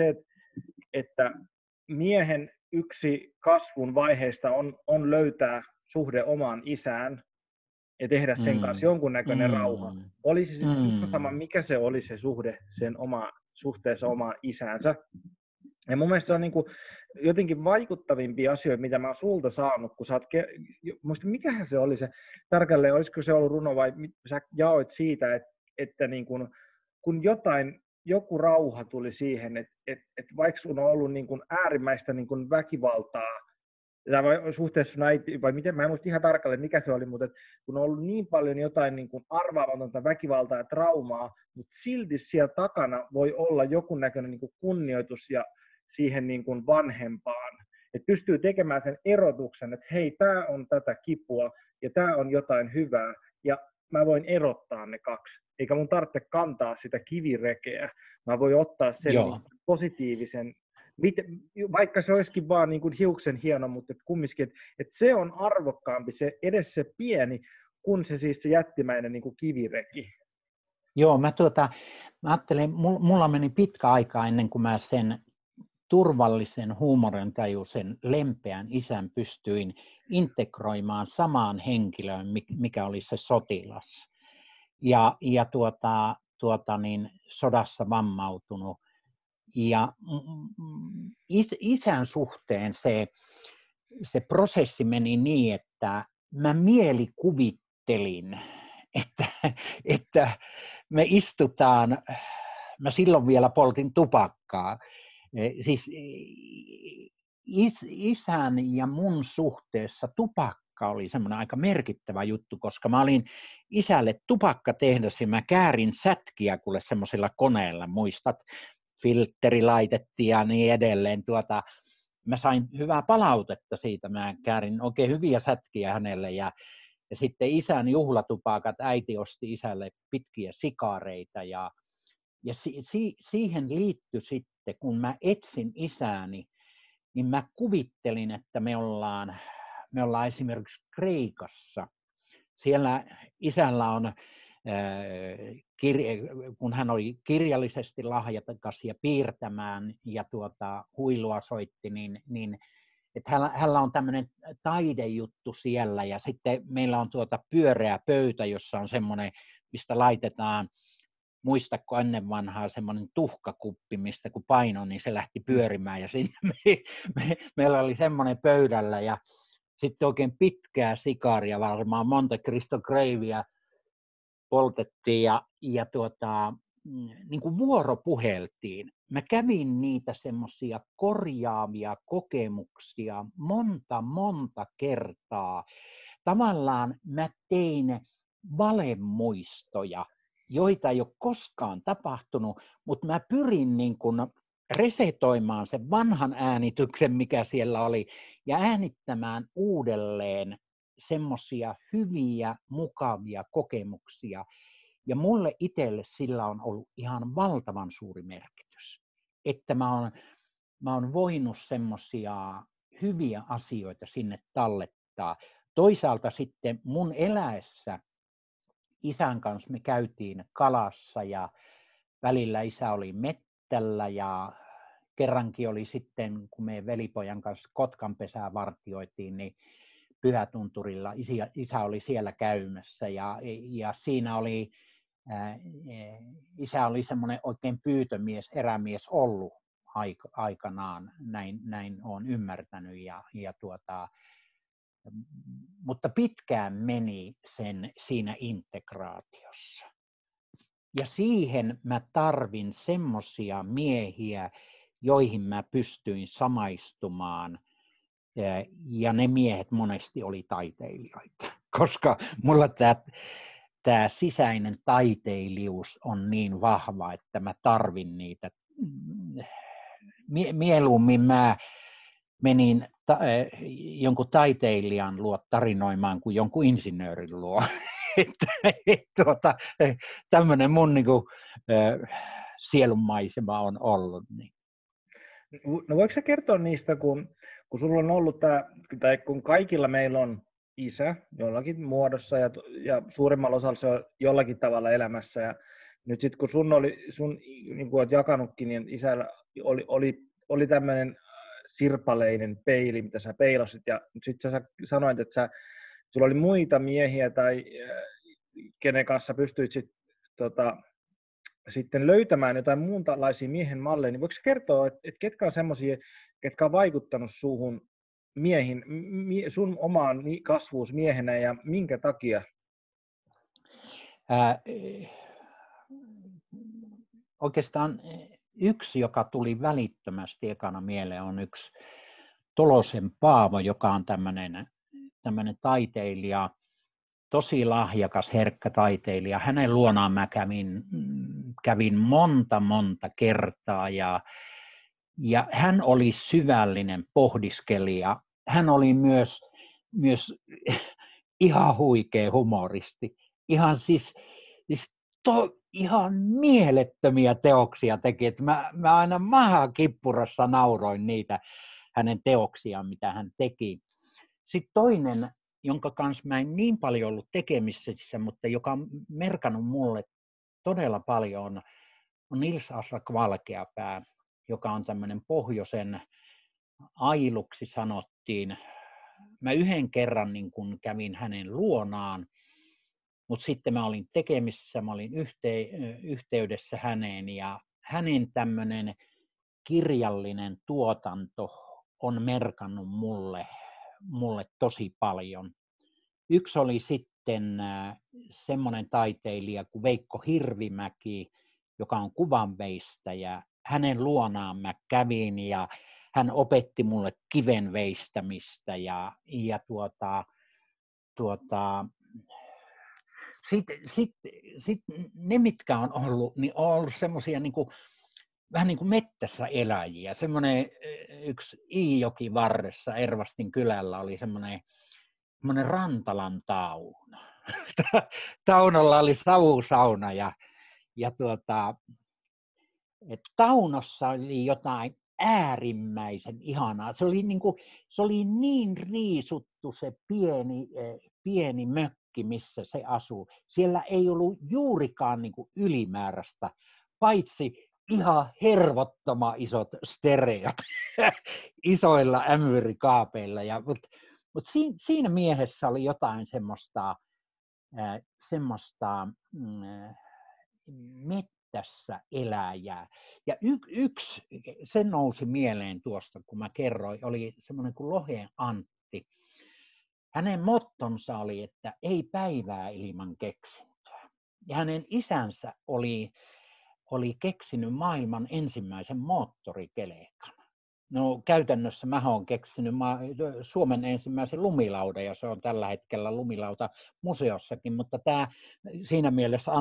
että miehen yksi kasvun vaiheista on löytää suhde omaan isään ja tehdä sen kanssa jonkunnäköinen rauha. Olisi sitten ihan sama, mikä se oli se suhde sen suhteessa omaan isäänsä. Ja mun mielestä se on niinku jotenkin vaikuttavimpia asioita, mitä mä oon sulta saanut, kun sä oot, muista mikähän se oli se tarkalleen, olisiko se ollut runo vai sä jaoit siitä, että niinku, kun joku rauha tuli siihen, että vaikka sun on ollut niin kuin äärimmäistä niin kuin väkivaltaa, suhteessa sun äiti, vai miten, mä en muista ihan tarkalleen mikä se oli, mutta kun on ollut niin paljon jotain niin kuin arvaamatonta väkivaltaa ja traumaa, mutta silti siellä takana voi olla jonkun näköinen niin kuin kunnioitus ja siihen niin kuin vanhempaan. Että pystyy tekemään sen erotuksen, että hei, tämä on tätä kipua ja tämä on jotain hyvää ja mä voin erottaa ne kaksi. Eikä mun tarvitse kantaa sitä kivirekeä. Mä voin ottaa sen positiivisen, vaikka se olisikin vaan niin kuin hiuksen hieno, mutta kumminkin, että se on arvokkaampi, se edes se pieni, kun se siis se jättimäinen niin kuin kivireki. Joo, mä ajattelin, mulla meni pitkä aika ennen kuin mä sen turvallisen, huumorintajuisen, lempeän isän pystyin integroimaan samaan henkilöön, mikä oli se sotilas. Ja sodassa vammautunut. Ja isän suhteen se prosessi meni niin, että mä mielikuvittelin, että me istutaan, mä silloin vielä poltin tupakkaa, siis isän ja mun suhteessa tupakka oli semmoinen aika merkittävä juttu, koska mä olin isälle tupakkatehdas ja mä käärin sätkiä kuule semmoisilla koneilla, muistat, filtteri laitettiin ja niin edelleen. Mä sain hyvää palautetta siitä, mä käärin oikein hyviä sätkiä hänelle ja sitten isän juhlatupakat, äiti osti isälle pitkiä sikaareita ja siihen liittyi sitten, kun mä etsin isääni, niin mä kuvittelin, että me ollaan esimerkiksi Kreikassa. Siellä isällä on kun hän oli kirjallisesti lahjakas ja piirtämään ja huilua soitti, niin että hänellä on tämmöinen taidejuttu siellä, ja sitten meillä on pyöreä pöytä, jossa on semmoinen, mistä laitetaan, muistatko ennen vanhaa semmoinen tuhkakuppi, mistä kun paino, niin se lähti pyörimään, ja sitten meillä oli semmoinen pöydällä, ja sitten oikein pitkää sikaria, varmaan Monte Cristo Gravea poltettiin, ja niin kuin vuoropuheltiin. Mä kävin niitä semmoisia korjaavia kokemuksia monta kertaa. Tavallaan mä tein valemuistoja, joita ei ole koskaan tapahtunut, mutta mä pyrin niin kuin resetoimaan sen vanhan äänityksen, mikä siellä oli, ja äänittämään uudelleen semmoisia hyviä, mukavia kokemuksia. Ja mulle itselle sillä on ollut ihan valtavan suuri merkitys, että mä oon voinut semmoisia hyviä asioita sinne tallettaa. Toisaalta sitten mun eläessä isän kanssa me käytiin kalassa ja välillä isä oli mettällä ja kerrankin oli sitten, kun me velipojan kanssa Kotkanpesää vartioitiin, niin Pyhätunturilla isä oli siellä käymässä ja siinä oli isä oli semmoinen oikein pyytömies, erämies ollut aikanaan, näin olen ymmärtänyt, mutta pitkään meni siinä integraatiossa. Ja siihen mä tarvin semmoisia miehiä, joihin mä pystyin samaistumaan, ja ne miehet monesti oli taiteilijoita, koska mulla tämä sisäinen taiteilijuus on niin vahva, että mä tarvin niitä. Mieluummin mä menin jonkun taiteilijan luo tarinoimaan kuin jonkun insinöörin luo. Tämmöinen mun niinku, sielunmaisema on ollut. Niin. No voiko sä kertoa niistä, kun sulla on ollut tai kun kaikilla meillä on isä jollakin muodossa ja suurimmalla osalla se on jollakin tavalla elämässä. Ja nyt sitten kun sun niin kuin olet jakanutkin, niin isällä oli tämmöinen sirpaleinen peili, mitä sä peilasit. Ja sitten sä sanoit, että sulla oli muita miehiä tai kenen kanssa pystyit sitten löytämään jotain muunlaisia miehen malleja, niin voiko kertoa, että ketkä on semmoisia, ketkä on vaikuttanut suhun sun omaan kasvuus miehenä ja minkä takia? Oikeastaan yksi, joka tuli välittömästi ekana mieleen, on yksi Tolosen Paavo, joka on tämmöinen taiteilija, tosi lahjakas, herkkä taiteilija. Hänen luonaan mä kävin monta kertaa ja hän oli syvällinen pohdiskelija. Hän oli myös ihan huikea humoristi. Ihan mielettömiä teoksia teki. Että mä aina mahakippurassa nauroin niitä hänen teoksiaan, mitä hän teki. Sitten toinen, jonka kanssa mä en niin paljon ollut tekemisissä, mutta joka on merkannut mulle todella paljon, on Nils Aslak Valkeapää, joka on tämmöinen pohjoisen ailuksi sanottiin. Mä yhden kerran niin kun kävin hänen luonaan, mutta sitten mä olin tekemisissä, mä olin yhteydessä häneen, ja hänen tämmöinen kirjallinen tuotanto on merkannut mulle tosi paljon. Yksi oli sitten semmoinen taiteilija kuin Veikko Hirvimäki, joka on kuvanveistäjä. Hänen luonaan mä kävin ja hän opetti mulle kivenveistämistä ja sitten ne, mitkä on ollut, niin on ollut semmoisia vähän niin kuin mettässä eläjiä. Semmoinen yksi Iijoki varressa Ervastin kylällä oli semmoinen Rantalan Tauno. Taunolla oli savusauna ja Taunossa oli jotain äärimmäisen ihanaa. Se oli niin riisuttu se pieni mökki mökki, missä se asuu, siellä ei ollut juurikaan niin kuin ylimääräistä, paitsi ihan hervottoman isot stereot isoilla ämmyrikaapeilla. Mutta siinä miehessä oli jotain semmoista mettässä eläjää. Ja yksi, se nousi mieleen tuosta, kun mä kerroin, oli semmoinen kuin Lohen Antti. Hänen mottonsa oli, että ei päivää ilman keksintöä. Ja hänen isänsä oli keksinyt maailman ensimmäisen moottorikelkan. No käytännössä mä oon keksinyt Suomen ensimmäisen lumilaudan, ja se on tällä hetkellä lumilauta museossakin, mutta tämä siinä mielessä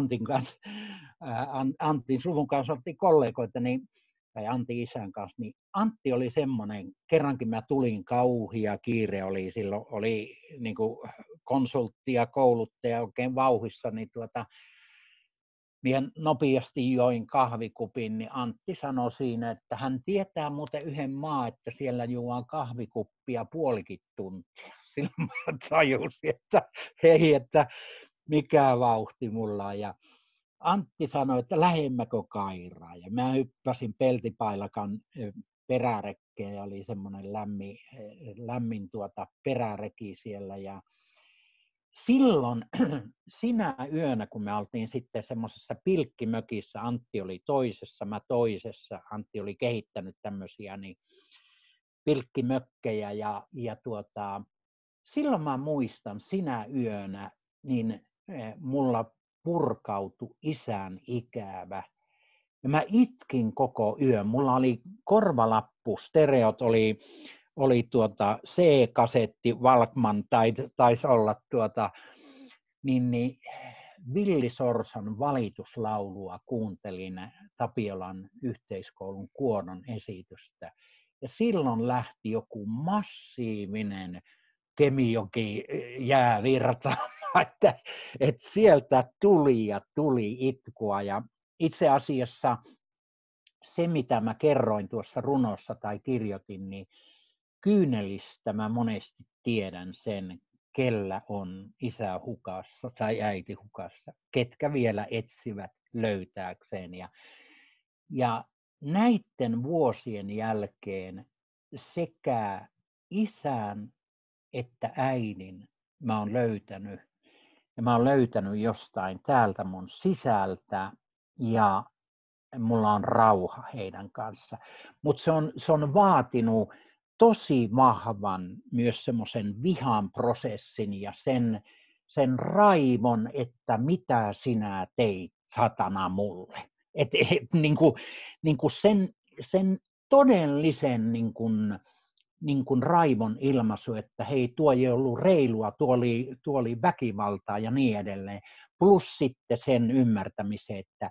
Antin suvun kanssa oltiin kollegoita, tai Antin isän kanssa, niin Antti oli semmoinen, kerrankin mä tulin, kauhia kiire oli, silloin oli niin kuin konsultti ja kouluttaja oikein vauhissa, niin minä nopeasti join kahvikupin, niin Antti sanoi siinä, että hän tietää muuten yhden maan, että siellä juodaan kahvikuppia puolikin tuntia. Silloin mä tajusin, että hei, että mikä vauhti mulla on. Ja Antti sanoi, että lähemmäkö Kairaa. Ja mä hyppäsin peltipailakan perärekkeen ja oli semmoinen lämmin peräreki siellä. Ja silloin sinä yönä, kun me oltiin sitten semmoisessa pilkkimökissä, Antti oli toisessa, mä toisessa, Antti oli kehittänyt tämmöisiä niin pilkkimökkejä ja silloin mä muistan sinä yönä, niin mulla purkautui isän ikävä. Ja mä itkin koko yön. Mulla oli korvalappu, stereot oli C-kasetti, Walkman taisi olla niin Villi Sorsan valituslaulua kuuntelin Tapiolan yhteiskoulun kuonon esitystä. Ja silloin lähti joku massiivinen Kemijoki jäävirta, että sieltä tuli itkua. Ja itse asiassa se, mitä mä kerroin tuossa runossa tai kirjoitin, niin kyynelistä mä monesti tiedän sen, kellä on isä hukassa tai äiti hukassa, ketkä vielä etsivät löytääkseen. Ja näiden vuosien jälkeen sekä isän että äidin mä oon löytänyt. Ja mä oon löytänyt jostain täältä mun sisältä ja mulla on rauha heidän kanssa. Mutta se on vaatinut tosi vahvan myös semmoisen vihan prosessin ja sen raivon, että mitä sinä teit, satana, mulle. Niin kuin sen todellisen niin kuin raivon ilmaisu, että hei, tuo ei ollut reilua, tuo oli väkivaltaa ja niin edelleen. Plus sitten sen ymmärtämisen, että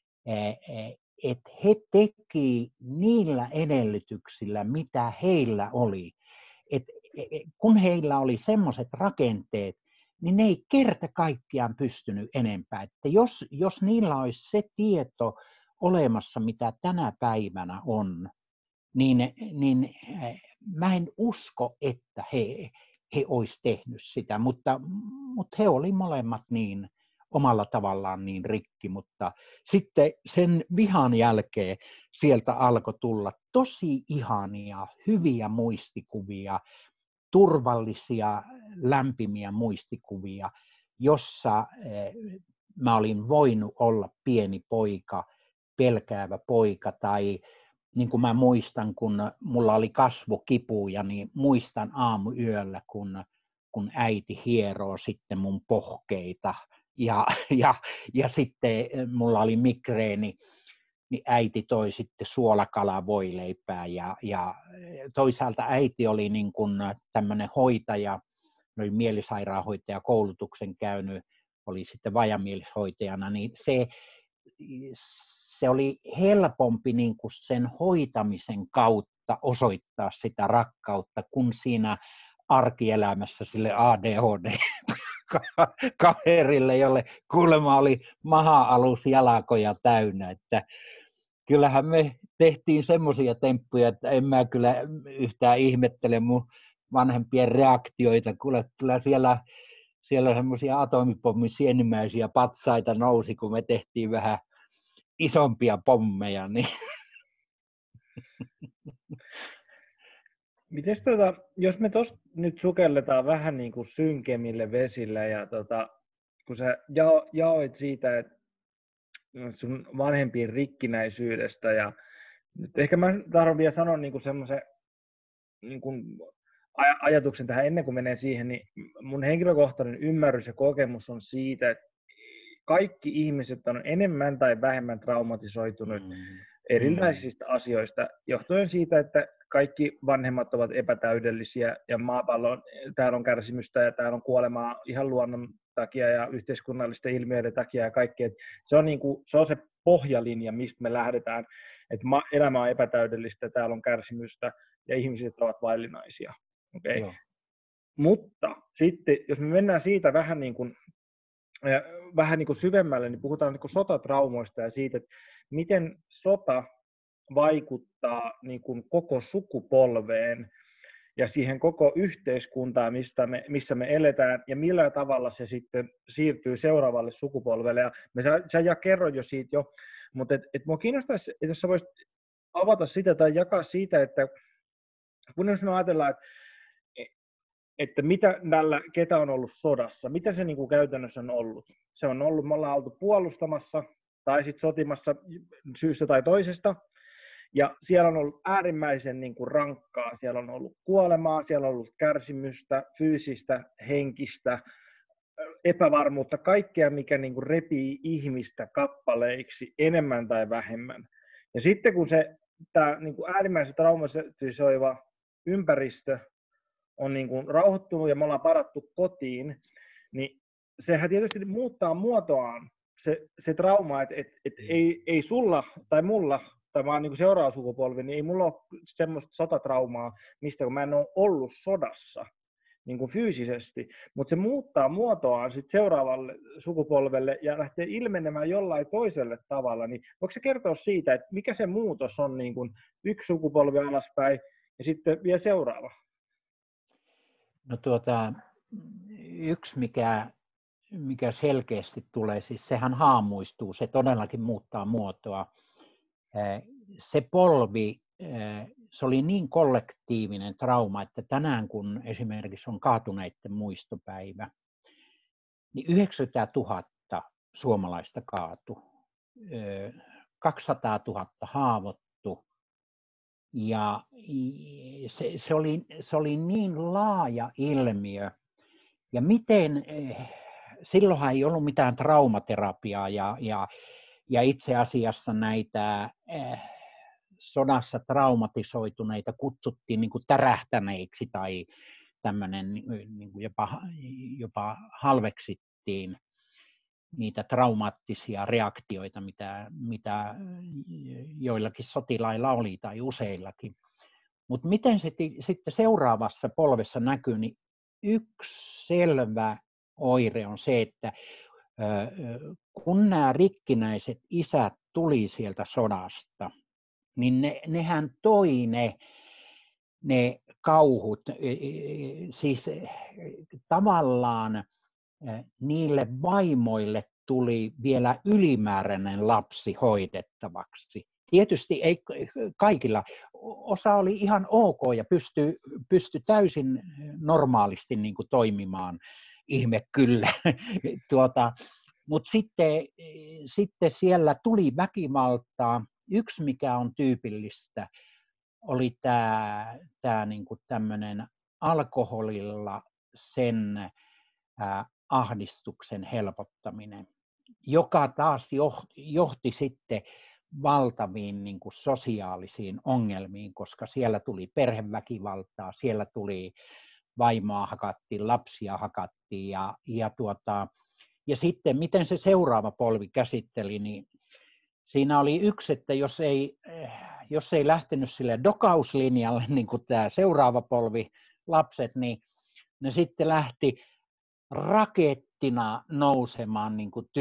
he teki niillä edellytyksillä, mitä heillä oli. Kun heillä oli semmoiset rakenteet, niin ne ei kerta kaikkiaan pystynyt enempää. Että jos niillä olisi se tieto olemassa, mitä tänä päivänä on, niin mä en usko, että he olisi tehnyt sitä, mutta he oli molemmat niin omalla tavallaan niin rikki, mutta sitten sen vihan jälkeen sieltä alkoi tulla tosi ihania, hyviä muistikuvia, turvallisia, lämpimiä muistikuvia, jossa mä olin voinut olla pieni poika, pelkäävä poika, tai niin kuin mä muistan, kun mulla oli kasvokipuja, niin muistan aamuyöllä, kun äiti hieroo sitten mun pohkeita, ja sitten mulla oli migreeni, niin äiti toi sitten suolakalavoileipää, ja toisaalta äiti oli niin kuin tämmöinen hoitaja, oli mielisairaanhoitaja koulutuksen käynyt, oli sitten vajamielishoitajana, niin se oli helpompi niin kuin sen hoitamisen kautta osoittaa sitä rakkautta, kun siinä arkielämässä sille ADHD-kaverille, jolle kuulemma oli maha-alus jalkoja täynnä. Että kyllähän me tehtiin semmoisia temppuja, että en mä kyllä yhtään ihmettele mun vanhempien reaktioita. Kyllä siellä siellä semmoisia atomipommin sienimäisiä patsaita nousi, kun me tehtiin vähän isompia pommeja. Niin. Mites jos me tuossa nyt sukelletaan vähän niin kuin synkemmille vesille ja kun sä jaoit siitä, että sun vanhempien rikkinäisyydestä ja nyt ehkä mä tahdon vielä sanoa niin kuin semmoisen niin kuin ajatuksen tähän ennen kuin menen siihen, niin mun henkilökohtainen ymmärrys ja kokemus on siitä, että kaikki ihmiset on enemmän tai vähemmän traumatisoitunut erilaisista asioista, johtuen siitä, että kaikki vanhemmat ovat epätäydellisiä ja täällä on kärsimystä ja täällä on kuolemaa ihan luonnon takia ja yhteiskunnallisten ilmiöiden takia ja kaikki. Se on se pohjalinja, mistä me lähdetään, että elämä on epätäydellistä, täällä on kärsimystä ja ihmiset ovat vaillinaisia. Okay. Mutta sitten, jos me mennään siitä vähän niin kuin syvemmälle, niin puhutaan niin kuin sotatraumoista ja siitä, että miten sota vaikuttaa niin kuin koko sukupolveen ja siihen koko yhteiskuntaan, missä me eletään, ja millä tavalla se sitten siirtyy seuraavalle sukupolvelle. Ja sä kerroit jo siitä jo, mutta mua kiinnostaisi, että jos sä voisit avata sitä tai jakaa siitä, että kun jos me ajatellaan, että mitä ketä on ollut sodassa, mitä se niin kuin käytännössä on ollut. Se on ollut, me ollaan oltu puolustamassa tai sitten sotimassa syystä tai toisesta, ja siellä on ollut äärimmäisen niin kuin rankkaa, siellä on ollut kuolemaa, siellä on ollut kärsimystä, fyysistä, henkistä, epävarmuutta, kaikkea mikä niin kuin repii ihmistä kappaleiksi enemmän tai vähemmän. Ja sitten kun tämä niin kuin äärimmäisen traumatisoiva ympäristö on niin kuin rauhoittunut ja me ollaan parattu kotiin, niin sehän tietysti muuttaa muotoaan se trauma, että ei sulla tai mulla, tai vaan niin seuraava sukupolvi, niin ei mulla ole semmoista sotatraumaa, mistä kun mä en ole ollut sodassa niin kuin fyysisesti, mutta se muuttaa muotoaan sit seuraavalle sukupolvelle ja lähtee ilmenemään jollain toiselle tavalla, niin voiko se kertoa siitä, että mikä se muutos on niin kuin yksi sukupolvi alaspäin ja sitten vielä seuraava? No yksi mikä selkeästi tulee, siis sehän haamuistuu, se todellakin muuttaa muotoa. Se polvi, se oli niin kollektiivinen trauma, että tänään kun esimerkiksi on kaatuneiden muistopäivä, niin 90 000 suomalaista kaatui, 200 000 haavoittu. Ja se oli niin laaja ilmiö. Ja miten, silloinhan ei ollut mitään traumaterapiaa ja itse asiassa näitä sodassa traumatisoituneita kutsuttiin niin kuin tärähtäneiksi tai tämmöinen niin kuin jopa halveksittiin niitä traumaattisia reaktioita, mitä joillakin sotilailla oli tai useillakin. Mutta miten sitten seuraavassa polvessa näkyy, niin yksi selvä oire on se, että kun nämä rikkinäiset isät tuli sieltä sodasta, niin nehän toi ne kauhut, siis tavallaan niille vaimoille tuli vielä ylimääräinen lapsi hoidettavaksi. Tietysti ei kaikilla, osa oli ihan ok ja pystyi täysin normaalisti niin kuin toimimaan, ihme kyllä. Mutta sitten siellä tuli väkivaltaa. Yksi mikä on tyypillistä oli tämä niinku tämmöinen alkoholilla sen ahdistuksen helpottaminen, joka taas johti sitten valtaviin niin kuin sosiaalisiin ongelmiin, koska siellä tuli perheväkivaltaa, siellä tuli vaimoa hakattiin, lapsia hakattiin ja sitten miten se seuraava polvi käsitteli, niin siinä oli yksi, että jos ei lähtenyt sille dokauslinjalle, niin kuin tämä seuraava polvi, lapset, niin ne sitten lähti rakettina nousemaan niin kuin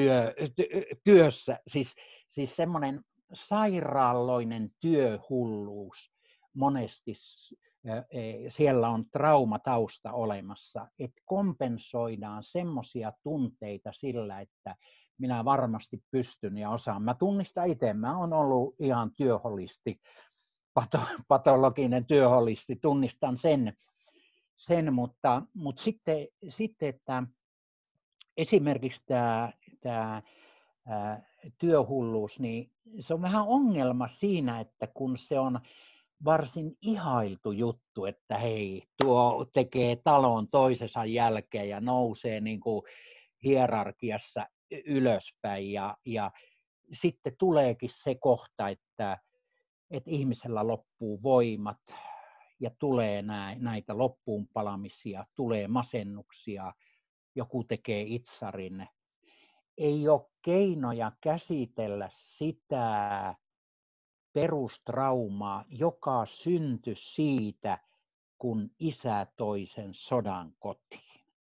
työssä, siis semmoinen sairaaloinen työhulluus, monesti siellä on traumatausta olemassa, että kompensoidaan semmoisia tunteita sillä, että minä varmasti pystyn ja osaan. Mä tunnistan itse, mä oon ollut ihan työholisti, patologinen työholisti, tunnistan sen mutta sitten, että esimerkiksi tämä työhulluus, niin se on vähän ongelma siinä, että kun se on varsin ihailtu juttu, että hei, tuo tekee talon toisensa jälkeen ja nousee niin kuin hierarkiassa ylöspäin ja sitten tuleekin se kohta, että ihmisellä loppuu voimat ja tulee näitä loppuunpalamisia, tulee masennuksia, joku tekee itsarin. Ei ole keinoja käsitellä sitä perustraumaa, joka syntyi siitä, kun isä toi sen sodan kotiin.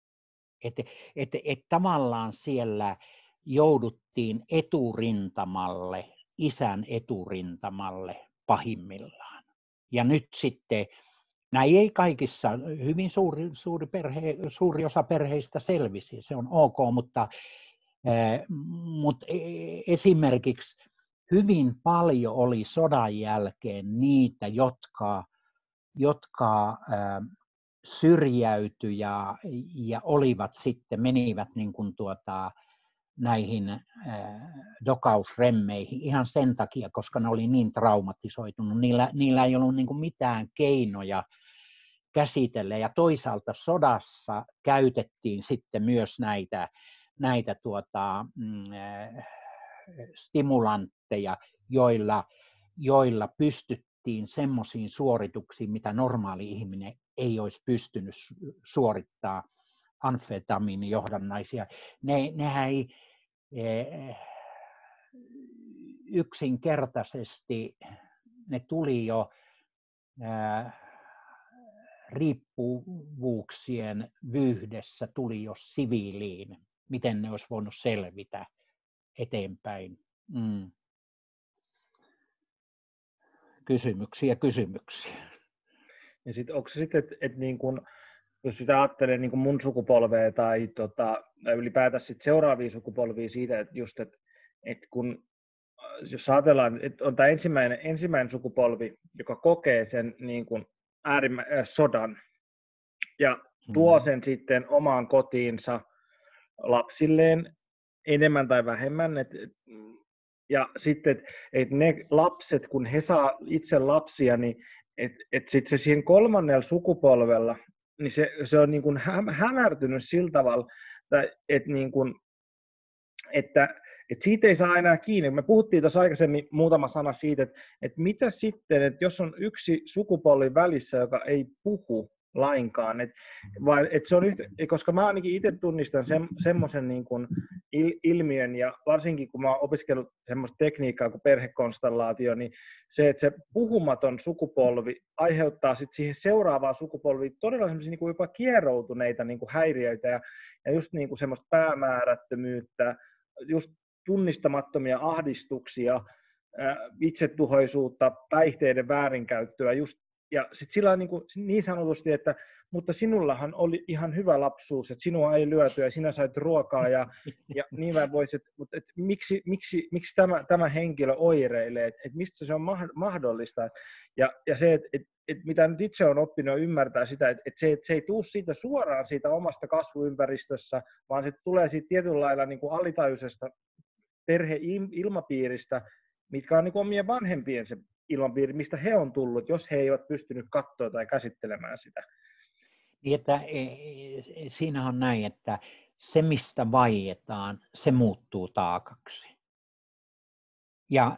Tavallaan siellä jouduttiin eturintamalle, isän eturintamalle pahimmillaan. Ja nyt sitten, näin ei kaikissa, hyvin suuri osa perheistä selvisi, se on ok, mutta esimerkiksi hyvin paljon oli sodan jälkeen niitä, jotka syrjäytyi ja olivat sitten, menivät niin kuin näihin dokausremmeihin ihan sen takia, koska ne oli niin traumatisoitunut. Niillä ei ollut niin kuin mitään keinoja käsitellä. Ja toisaalta sodassa käytettiin sitten myös näitä stimulantteja, joilla pystyttiin semmoisiin suorituksiin, mitä normaali ihminen ei olisi pystynyt suorittaa, amfetamiinijohdannaisia. Nehän ei yksinkertaisesti, ne tuli jo riippuvuuksien vyyhdessä, tuli jo siviiliin, miten ne olisi voinut selvitä eteenpäin. Kysymyksiä. Ja sitten onko se sitten, että niin kun, jos sitä ajattelee niin kun mun sukupolvea tai ylipäätään sit seuraavia sukupolvia siitä, että just, että kun jos ajatellaan, että on tämä ensimmäinen sukupolvi, joka kokee sen niin kun sodan ja tuo sen sitten omaan kotiinsa lapsilleen enemmän tai vähemmän, ja sitten, että ne lapset, kun he saa itse lapsia, niin että sitten se siinä kolmannella sukupolvella, niin se on niin kuin hämärtynyt sillä tavalla, että, niin kuin, että siitä ei saa enää kiinni. Me puhuttiin tuossa aikaisemmin muutama sana siitä, että mitä sitten, että jos on yksi sukupolvi välissä, joka ei puhu lainkaan, se on koska mä ainakin itse tunnistan semmoisen niin kuin ilmiön, ja varsinkin kun mä oon opiskellut semmoista tekniikkaa kuin perhekonstellaatio, niin se, että se puhumaton sukupolvi aiheuttaa sitten siihen seuraavaan sukupolviin todella semmoisia niin kuin jopa kieroutuneita niin kuin häiriöitä ja just niin kuin semmoista päämäärättömyyttä, just tunnistamattomia ahdistuksia, itsetuhoisuutta, päihteiden väärinkäyttöä, ja sitten sillä niin sanotusti, että mutta sinullahan oli ihan hyvä lapsuus, että sinua ei lyöty ja sinä sait ruokaa ja niin mä voisin, mutta miksi tämä henkilö oireilee, että mistä se on mahdollista. Ja se, että mitä nyt itse olen oppinut ymmärtää sitä, että se ei tule siitä suoraan siitä omasta kasvuympäristössä, vaan se tulee siitä tietyllä lailla niin kuin alitajuisesta perheilmapiiristä, mitkä on niin kuin omien vanhempien se ilmapiiri, mistä he on tullut, jos he eivät pystynyt katsoa tai käsittelemään sitä. Niin, että siinä on näin, että se mistä vaietaan, se muuttuu taakaksi. Ja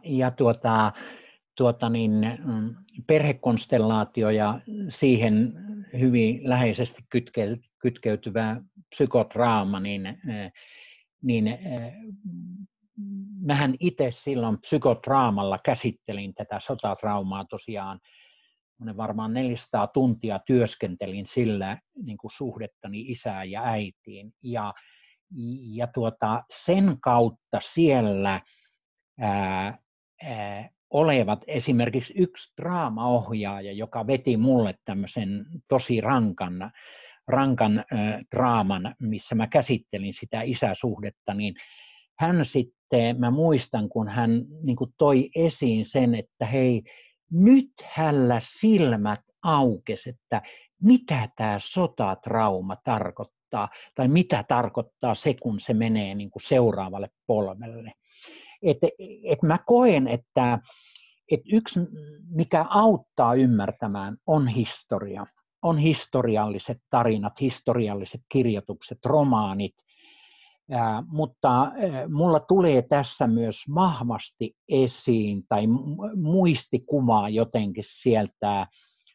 perhekonstellaatio ja siihen hyvin läheisesti kytkeytyvä psykotrauma, niin mähän itse silloin psykotraamalla käsittelin tätä sotatraumaa tosiaan. Varmaan 400 tuntia työskentelin sillä niin kuin suhdettani isään ja äitiin. Ja sen kautta siellä olevat, esimerkiksi yksi draamaohjaaja, joka veti mulle tämmöisen tosi rankan draaman, missä mä käsittelin sitä isäsuhdetta, niin hän sitten, mä muistan, kun hän niin kuin toi esiin sen, että hei, nyt hällä silmät aukesi, että mitä tämä sotatrauma tarkoittaa, tai mitä tarkoittaa se, kun se menee niin kuin seuraavalle polvelle. Mä koen, että yksi, mikä auttaa ymmärtämään, on historia. On historialliset tarinat, historialliset kirjoitukset, romaanit, mutta mulla tulee tässä myös vahvasti esiin tai muistikuvaa jotenkin sieltä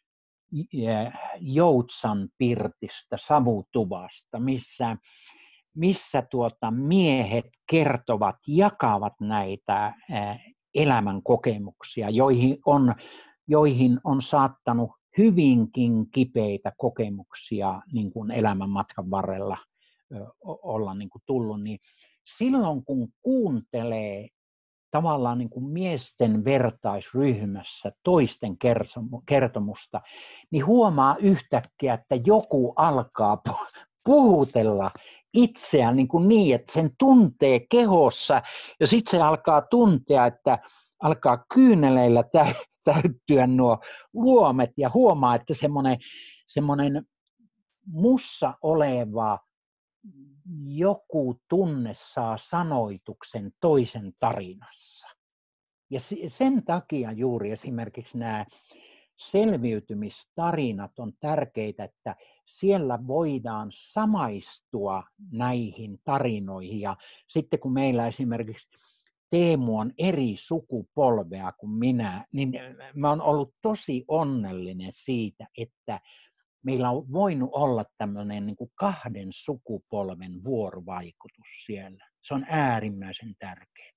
Joutsan pirtistä, savutuvasta, missä miehet kertovat, jakavat näitä elämän kokemuksia, joihin on saattanut hyvinkin kipeitä kokemuksia niin kuin elämän matkan varrella olla niin kuin tullut, niin silloin kun kuuntelee tavallaan niin kuin miesten vertaisryhmässä toisten kertomusta, niin huomaa yhtäkkiä, että joku alkaa puhutella itseään niin, että sen tuntee kehossa, ja sitten se alkaa tuntea, että alkaa kyyneleillä täyttyä nuo luomet, ja huomaa, että semmoinen mussa oleva joku tunne saa sanoituksen toisen tarinassa. Ja sen takia juuri esimerkiksi nämä selviytymistarinat on tärkeitä, että siellä voidaan samaistua näihin tarinoihin. Ja sitten kun meillä esimerkiksi Teemu on eri sukupolvea kuin minä, niin mä oon ollut tosi onnellinen siitä, että meillä on voinut olla tämmöinen niin kuin 2 sukupolven vuorovaikutus siellä. Se on äärimmäisen tärkeää.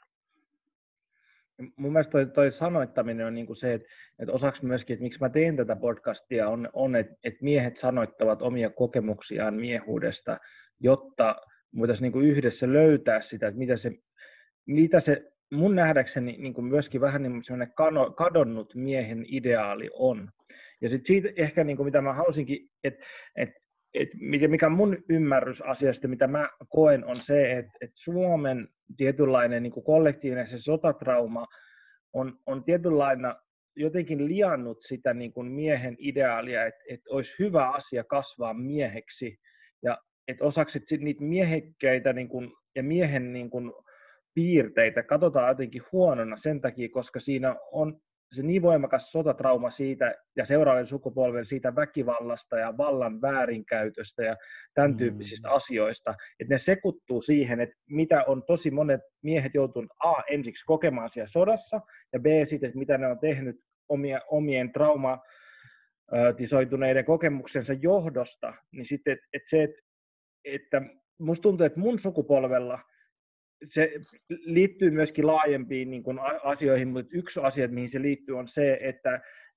Mun mielestä toi sanoittaminen on niin kuin se, että osaksi myöskin, että miksi mä teen tätä podcastia, on että miehet sanoittavat omia kokemuksiaan miehuudesta, jotta voitaisiin niin kuin yhdessä löytää sitä, että mitä se mun nähdäkseni niin kuin myöskin vähän niin semmoinen kadonnut miehen ideaali on. Ja sitten siitä ehkä, niin kuin mitä mä halusinkin, että mikä mun ymmärrys asiasta, mitä mä koen, on se, että Suomen tietynlainen niin kuin kollektiivinen se sotatrauma on tietynlainen jotenkin liannut sitä niin kuin miehen ideaalia, että olisi hyvä asia kasvaa mieheksi, ja että osaksi niitä miehekkäitä niin kuin, ja miehen niin kuin piirteitä katsotaan jotenkin huonona sen takia, koska siinä on se niin voimakas sotatrauma siitä ja seuraavien sukupolven siitä väkivallasta ja vallan väärinkäytöstä ja tämän tyyppisistä asioista, että ne sekoittuu siihen, että mitä on tosi monet miehet joutunut ensiksi kokemaan siellä sodassa ja b sitten, että mitä ne on tehnyt omien traumatisoituneiden kokemuksensa johdosta, niin sitten, että musta tuntuu, että mun sukupolvella se liittyy myöskin laajempiin niin kuin asioihin, mutta yksi asia, mihin se liittyy, on se, että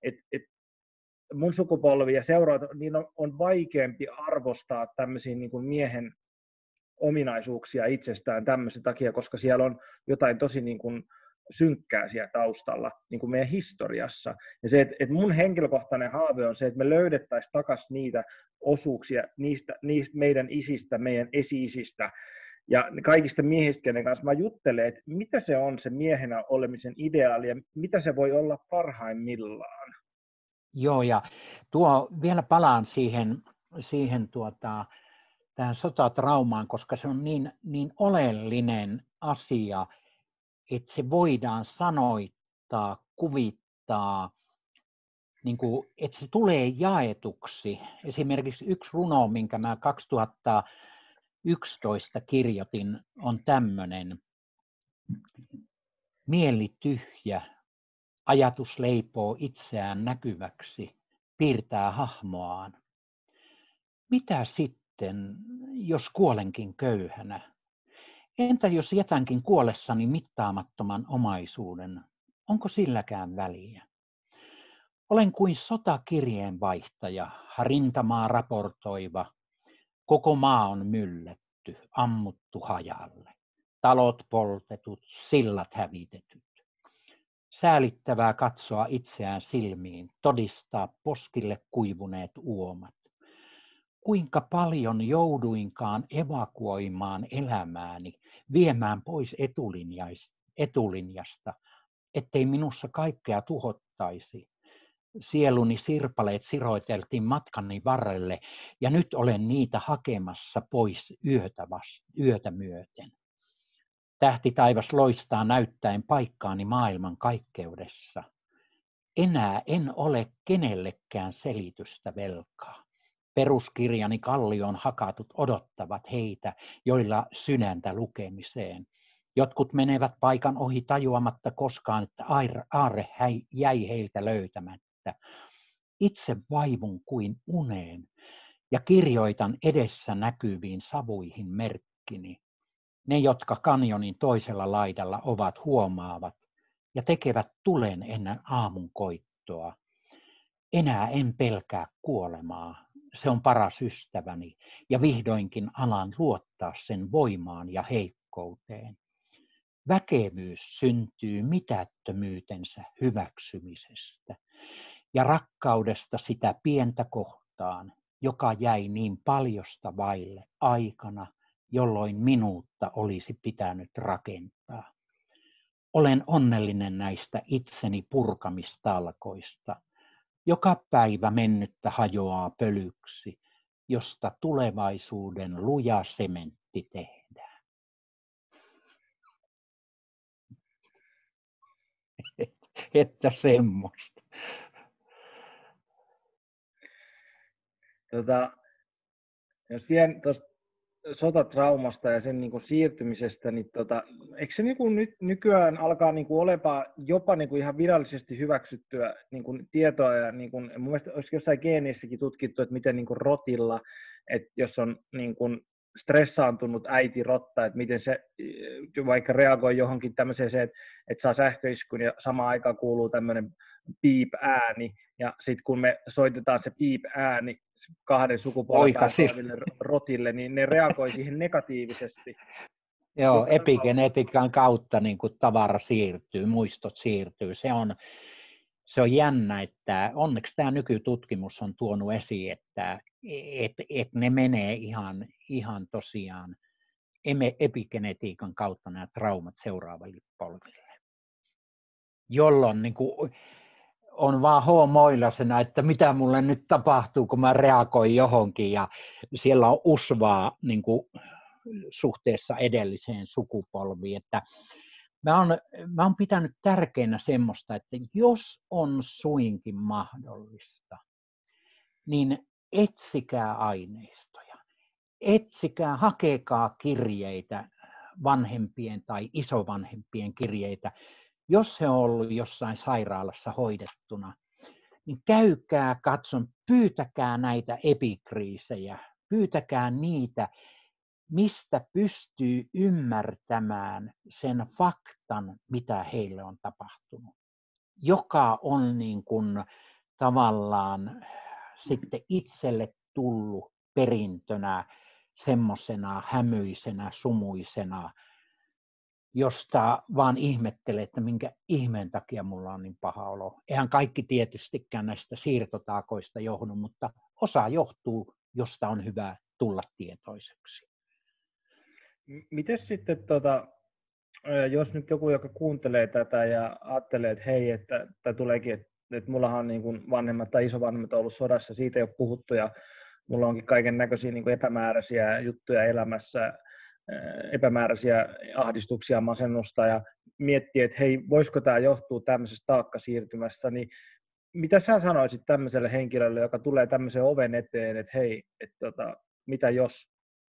mun sukupolvi ja seuraavat, niin on vaikeampi arvostaa tämmöisiä niin kuin miehen ominaisuuksia itsestään tämmöisen takia, koska siellä on jotain tosi niin kuin synkkää siellä taustalla niin kuin meidän historiassa. Ja se, että mun henkilökohtainen haave on se, että me löydettäisiin takaisin niitä osuuksia niistä meidän isistä, meidän esi-isistä, ja kaikista miehistä, kenen kanssa mä juttelen, että mitä se on se miehenä olemisen ideaali ja mitä se voi olla parhaimmillaan. Joo, ja vielä palaan siihen tähän sotatraumaan, koska se on niin oleellinen asia, että se voidaan sanoittaa, kuvittaa, niin kuin, että se tulee jaetuksi. Esimerkiksi yksi runo, minkä mä 2011 kirjoitin, on tämmöinen: mieli tyhjä, ajatus leipoo itseään näkyväksi, piirtää hahmoaan. Mitä sitten, jos kuolenkin köyhänä? Entä jos jätänkin kuollessani mittaamattoman omaisuuden? Onko silläkään väliä? Olen kuin sotakirjeenvaihtaja, rintamaa raportoiva. Koko maa on mylletty, ammuttu hajalle. Talot poltetut, sillat hävitetyt. Säälittävää katsoa itseään silmiin, todistaa poskille kuivuneet uomat. Kuinka paljon jouduinkaan evakuoimaan elämääni, viemään pois etulinjasta, ettei minussa kaikkea tuhottaisi. Sieluni sirpaleet siroiteltiin matkani varrelle ja nyt olen niitä hakemassa pois yötä myöten. Tähti taivas loistaa näyttäen paikkaani maailman kaikkeudessa. Enää en ole kenellekään selitystä velkaa. Peruskirjani kallioon hakatut odottavat heitä, joilla sydäntä lukemiseen. Jotkut menevät paikan ohi tajuamatta koskaan, että aarre jäi heiltä löytämättä. Itse vaivun kuin uneen ja kirjoitan edessä näkyviin savuihin merkkini. Ne, jotka kanjonin toisella laidalla ovat, huomaavat ja tekevät tulen ennen aamun koittoa. Enää en pelkää kuolemaa. Se on paras ystäväni ja vihdoinkin alan luottaa sen voimaan ja heikkouteen. Väkevyys syntyy mitättömyytensä hyväksymisestä ja rakkaudesta sitä pientä kohtaan, joka jäi niin paljosta vaille aikana, jolloin minuutta olisi pitänyt rakentaa. Olen onnellinen näistä itseni purkamistalkoista. Joka päivä mennyttä hajoaa pölyksi, josta tulevaisuuden luja sementti tehdään. Että semmoista. Jos vielä tuosta sotatraumasta ja sen niin kuin siirtymisestä, niin eikö se niin kuin nyt nykyään alkaa niin kuin olemaan jopa niin kuin ihan virallisesti hyväksyttyä niin kuin tietoa, ja niin kuin, mun mielestä olisi jossain geenissäkin tutkittu, että miten niin kuin rotilla, että jos on niin kuin stressaantunut äiti rotta, että miten se vaikka reagoi johonkin tämmöiseen, että saa sähköiskun ja samaan aikaan kuuluu tämmöinen piip-ääni, ja sitten kun me soitetaan se piip-ääni kahden sukupuolen päällä rotille, niin ne reagoi siihen negatiivisesti. Joo, epigenetiikan kautta niin kuin tavara siirtyy, muistot siirtyy. Se on jännä, että onneksi tämä nykytutkimus on tuonut esiin, että ne menee ihan tosiaan epigenetiikan kautta nämä traumat seuraaville polville. Jolloin niin kuin on vaan hoomoilasena, että mitä mulle nyt tapahtuu, kun mä reagoin johonkin, ja siellä on usvaa niin kuin suhteessa edelliseen sukupolviin. Että mä oon pitänyt tärkeänä semmoista, että jos on suinkin mahdollista, niin etsikää aineistoja, hakekaa kirjeitä, vanhempien tai isovanhempien kirjeitä. Jos he on ollut jossain sairaalassa hoidettuna, niin käykää katson, pyytäkää näitä epikriisejä, pyytäkää niitä, mistä pystyy ymmärtämään sen faktan, mitä heille on tapahtunut, joka on niin kuin tavallaan sitten itselle tullut perintönä semmoisena hämyisenä, sumuisena, josta vaan ihmettelee, että minkä ihmeen takia mulla on niin paha olo. Eihän kaikki tietystikään näistä siirtotaakoista johdu, mutta osa johtuu, josta on hyvä tulla tietoiseksi. Miten sitten, jos nyt joku, joka kuuntelee tätä ja ajattelee, että hei, että tuleekin, että mullahan on niin kuin vanhemmat tai isovanhemmat ollut sodassa, siitä ei ole puhuttu, ja mulla onkin kaiken näköisiä niin kuin epämääräisiä juttuja elämässä, epämääräisiä ahdistuksia, masennusta, ja miettii, että hei, voisiko tämä johtua tämmöisestä taakkasiirtymästä, niin mitä sä sanoisit tämmöiselle henkilölle, joka tulee tämmöisen oven eteen, että hei, mitä jos?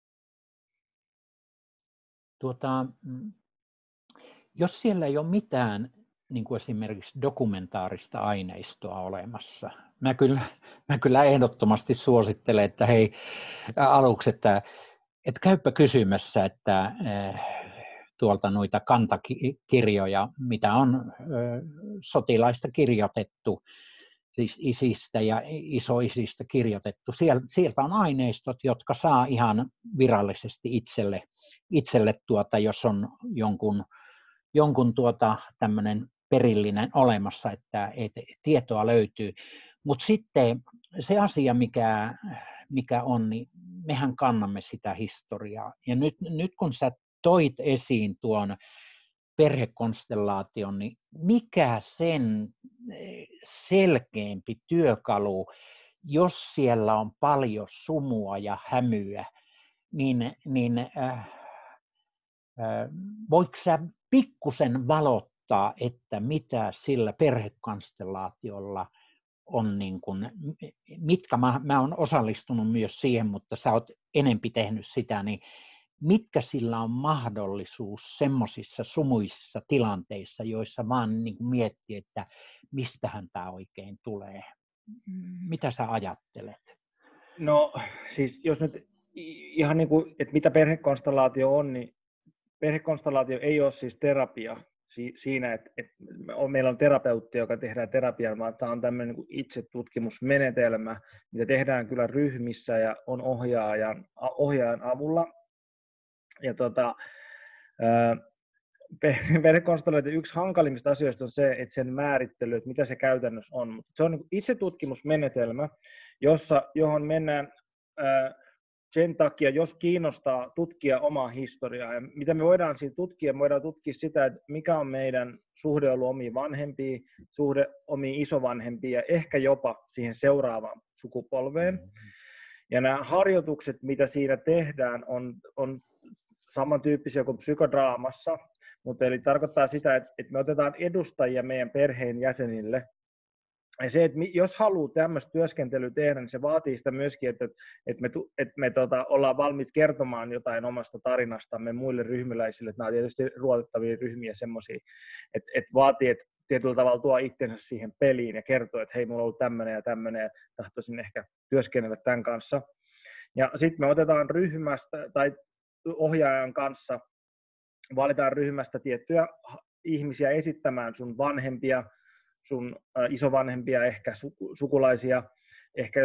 Jos siellä ei ole mitään niin kuin esimerkiksi dokumentaarista aineistoa olemassa, mä kyllä ehdottomasti suosittelen, että hei, aluksi, että käypä kysymässä, että tuolta noita kantakirjoja, mitä on sotilaista kirjoitettu, siis isistä ja isoisistä kirjoitettu. Sieltä on aineistot, jotka saa ihan virallisesti itselle jos on jonkun tämmöinen perillinen olemassa, että tietoa löytyy. Mutta sitten se asia, mikä on, niin mehän kannamme sitä historiaa. Ja nyt kun sä toit esiin tuon perhekonstellaation, niin mikä sen selkeämpi työkalu, jos siellä on paljon sumua ja hämyä, niin voiko sä pikkusen valottaa, että mitä sillä perhekonstellaatiolla on, niin kuin, mitkä mä olen osallistunut myös siihen, mutta sä oot enempi tehnyt sitä, niin mitkä sillä on mahdollisuus semmoisissa sumuisissa tilanteissa, joissa vaan niin kuin miettii, että mistähän tämä oikein tulee. Mitä sä ajattelet? No siis jos nyt ihan niin kuin, että mitä perhekonstellaatio on, niin perhekonstellaatio ei ole siis terapia siinä, että meillä on terapeutti, joka tehdään terapiaa, vaan tämä on tämmöinen niin kuin itsetutkimusmenetelmä, mitä tehdään kyllä ryhmissä ja on ohjaajan avulla. Ja perhekonstellaatio yksi hankalimmista asioista on se, että sen määrittely, että mitä se käytännössä on. Mutta se on niin itsetutkimusmenetelmä, johon mennään sen takia, jos kiinnostaa tutkia omaa historiaa. Ja mitä me voidaan siinä tutkia? Me voidaan tutkia sitä, että mikä on meidän suhde ollut omiin vanhempiin, suhde omiin isovanhempiin ja ehkä jopa siihen seuraavaan sukupolveen. Ja nämä harjoitukset, mitä siinä tehdään, on samantyyppisiä kuin psykodraamassa, mutta eli tarkoittaa sitä, että me otetaan edustajia meidän perheen jäsenille. Ja se, että jos haluaa tämmöistä työskentelyä tehdä, niin se vaatii sitä myöskin, että me ollaan valmiit kertomaan jotain omasta tarinastamme muille ryhmiläisille. Nämä on tietysti ruotettavia ryhmiä semmoisia, että vaatii, että tietyllä tavalla tuo itsensä siihen peliin ja kertoo, että hei, mulla on ollut tämmöinen ja tahtoisin ehkä työskennellä tämän kanssa. Ja sitten me otetaan ryhmästä tai ohjaajan kanssa, valitaan ryhmästä tiettyjä ihmisiä esittämään sun vanhempia, sun isovanhempia, ehkä sukulaisia, ehkä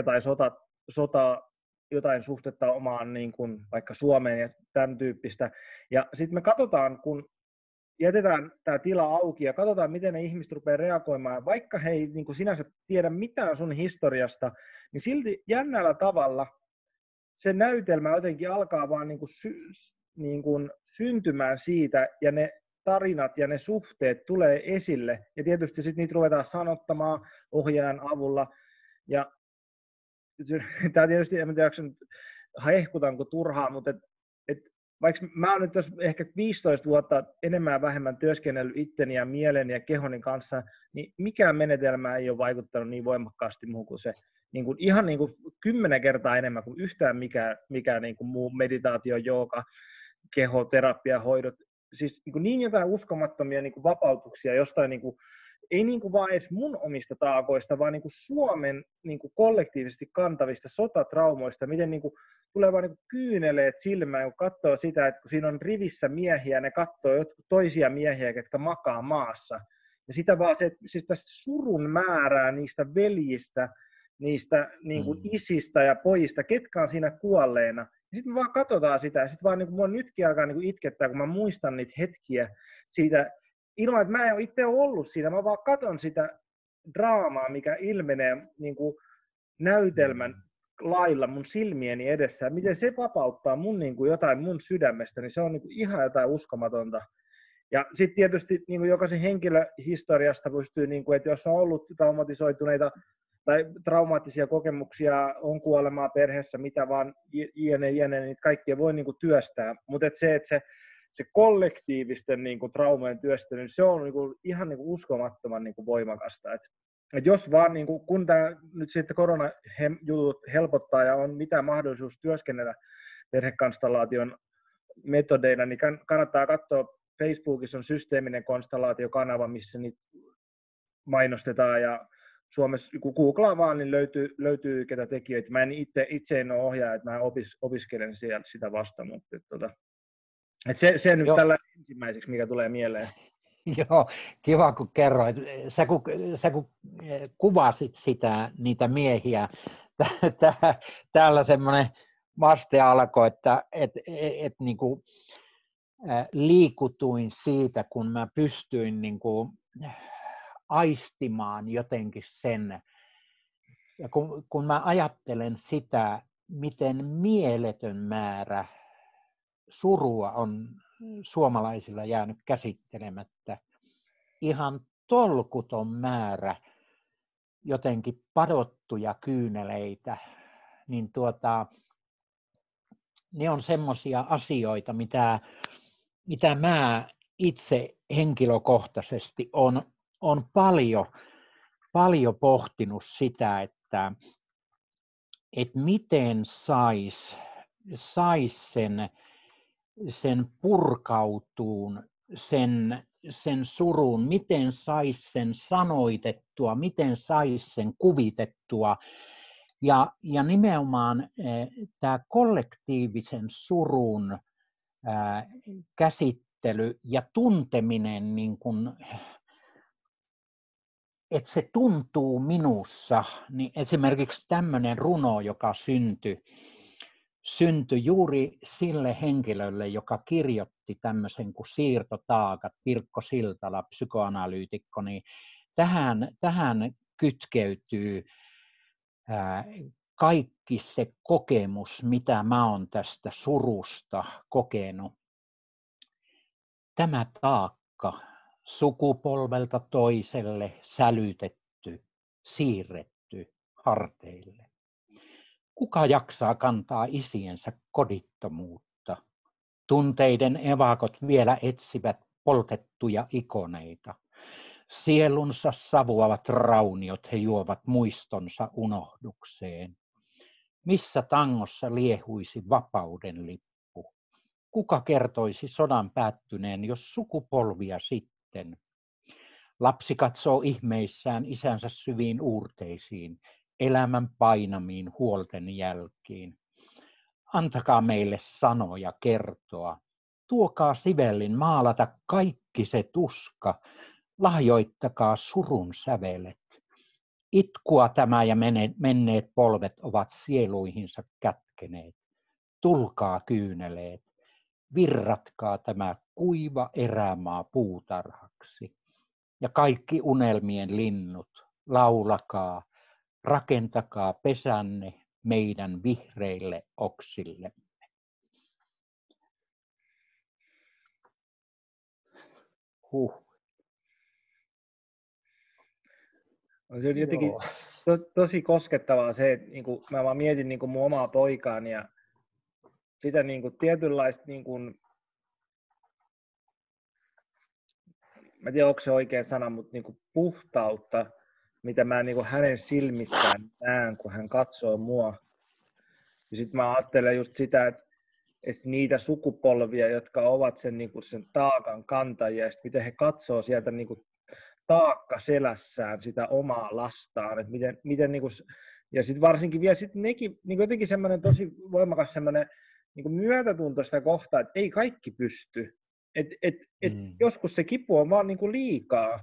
jotain suhtetta omaan niin kuin vaikka Suomeen ja tämän tyyppistä. Ja sitten me katsotaan, kun jätetään tämä tila auki ja katsotaan, miten ne ihmiset rupeaa reagoimaan. Vaikka he ei niin kuin sinänsä tiedä mitään sun historiasta, niin silti jännällä tavalla se näytelmä jotenkin alkaa vaan niin kuin syntymään siitä, ja ne tarinat ja ne suhteet tulee esille, ja tietysti sitten niitä ruvetaan sanottamaan ohjaajan avulla, ja tämä tietysti, en tiedä, hehkutanko turhaa, mutta vaikka mä oon nyt tässä ehkä 15 vuotta enemmän vähemmän työskennellyt itteni ja mielen ja kehoni kanssa, niin mikään menetelmä ei ole vaikuttanut niin voimakkaasti muuhun kuin se, niin kuin, ihan niin kuin 10 kertaa enemmän kuin yhtään mikä niin kuin muu meditaatio, jooga, kehoterapia, hoidot, siis niin jotain uskomattomia niin kuin vapautuksia jostain, niin kuin, ei niin kuin vaan edes mun omista taakoista, vaan niin kuin Suomen niin kuin kollektiivisesti kantavista sotatraumoista, miten niin kuin tulee vaan niin kuin kyyneleet silmään, kun katsoo sitä, että kun siinä on rivissä miehiä, ne katsoo jotkut toisia miehiä, jotka makaa maassa. Ja sitä vaan se, siis tästä surun määrää niistä veljistä, niistä niin kuin isistä ja pojista, ketkä on siinä kuolleena. Ja sitten me vaan katsotaan sitä, ja sitten vaan niin kuin mua nytkin alkaa niin kuin itkettää, kun mä muistan niitä hetkiä siitä, ilman että mä en ole itse ollut siinä, mä vaan katson sitä draamaa, mikä ilmenee niin kuin näytelmän lailla mun silmieni edessä, ja miten se vapauttaa mun niin kuin jotain mun sydämestä, niin se on niin kuin ihan jotain uskomatonta. Ja sitten tietysti niin kuin jokaisen henkilöhistoriasta pystyy, niin kuin, että jos on ollut traumatisoituneita tai traumaattisia kokemuksia, on kuolemaa perheessä, mitä vaan, jne, niin kaikkia voi niin kuin työstää. Mutta se kollektiivisten niin kuin traumojen työstely, niin se on niin kuin ihan niin kuin uskomattoman niin kuin voimakasta. Et jos vaan, niin kuin, kun tämä nyt sitten koronajutut helpottaa ja on mitään mahdollisuus työskennellä perhekonstellaation metodeina, niin kannattaa katsoa, Facebookissa on systeeminen konstellaatiokanava, missä niitä mainostetaan, ja Suomessa, kun googlaa vaan, niin löytyy ketä tekijöitä. Mä en itse en ole ohjaaja, että mä opiskelen siellä sitä vasta, mutta se nyt tällä ensimmäiseksi, mikä tulee mieleen. Joo, kiva kun kerroit. Sä kun kuvasit niitä miehiä, täällä semmoinen vaste alkoi, että niinku, liikutuin siitä, kun mä pystyin niinku, aistimaan jotenkin sen. Ja kun mä ajattelen sitä, miten mieletön määrä surua on suomalaisilla jäänyt käsittelemättä, ihan tolkuton määrä jotenkin padottuja kyyneleitä, niin ne on semmoisia asioita, mitä mä itse henkilökohtaisesti on paljon pohtinut sitä, että miten sais sen purkautuun, sen surun, miten sais sen sanoitettua, miten sais sen kuvitettua. Ja nimenomaan tämä kollektiivisen surun käsittely ja tunteminen, niin kun, että se tuntuu minussa, niin esimerkiksi tämmöinen runo, joka syntyi juuri sille henkilölle, joka kirjoitti tämmöisen kuin Siirtotaakat, Pirkko Siltala, psykoanalyytikko, niin tähän kytkeytyy kaikki se kokemus, mitä mä oon tästä surusta kokenut. Tämä taakka, sukupolvelta toiselle sälytetty, siirretty harteille. Kuka jaksaa kantaa isiensä kodittomuutta? Tunteiden evakot vielä etsivät poltettuja ikoneita. Sielunsa savuavat rauniot he juovat muistonsa unohdukseen. Missä tangossa liehuisi vapauden lippu? Kuka kertoisi sodan päättyneen, jos sukupolvia sitten? Lapsi katsoo ihmeissään isänsä syviin uurteisiin, elämän painamiin huolten jälkiin. Antakaa meille sanoja kertoa. Tuokaa sivellin maalata kaikki se tuska. Lahjoittakaa surun sävelet. Itkua tämä ja menneet polvet ovat sieluihinsa kätkeneet. Tulkaa kyyneleet. Virratkaa tämä kuiva erämaa puutarhaksi. Ja kaikki unelmien linnut, laulakaa, rakentakaa pesänne meidän vihreille oksille. On se jotenkin tosi koskettavaa se, että niin kuin, mä vaan mietin niin kuin mun omaa poikaani ja sitä niin kuin, tietynlaista, niin kuin, mä en tiedä onko se oikea sana, mutta niin kuin, puhtautta, mitä mä niin kuin, hänen silmissään näen, kun hän katsoo mua. Ja sitten mä ajattelen just sitä, että niitä sukupolvia, jotka ovat sen, niin kuin, sen taakan kantajia, ja miten he katsoo sieltä niin kuin, taakka selässään sitä omaa lastaan, että miten niin kuin, ja sitten varsinkin vielä sit nekin, niin jotenkin semmoinen tosi voimakas semmoinen niin myötätunto sitä kohtaa, että ei kaikki pysty, joskus se kipu on vaan niin kuin liikaa,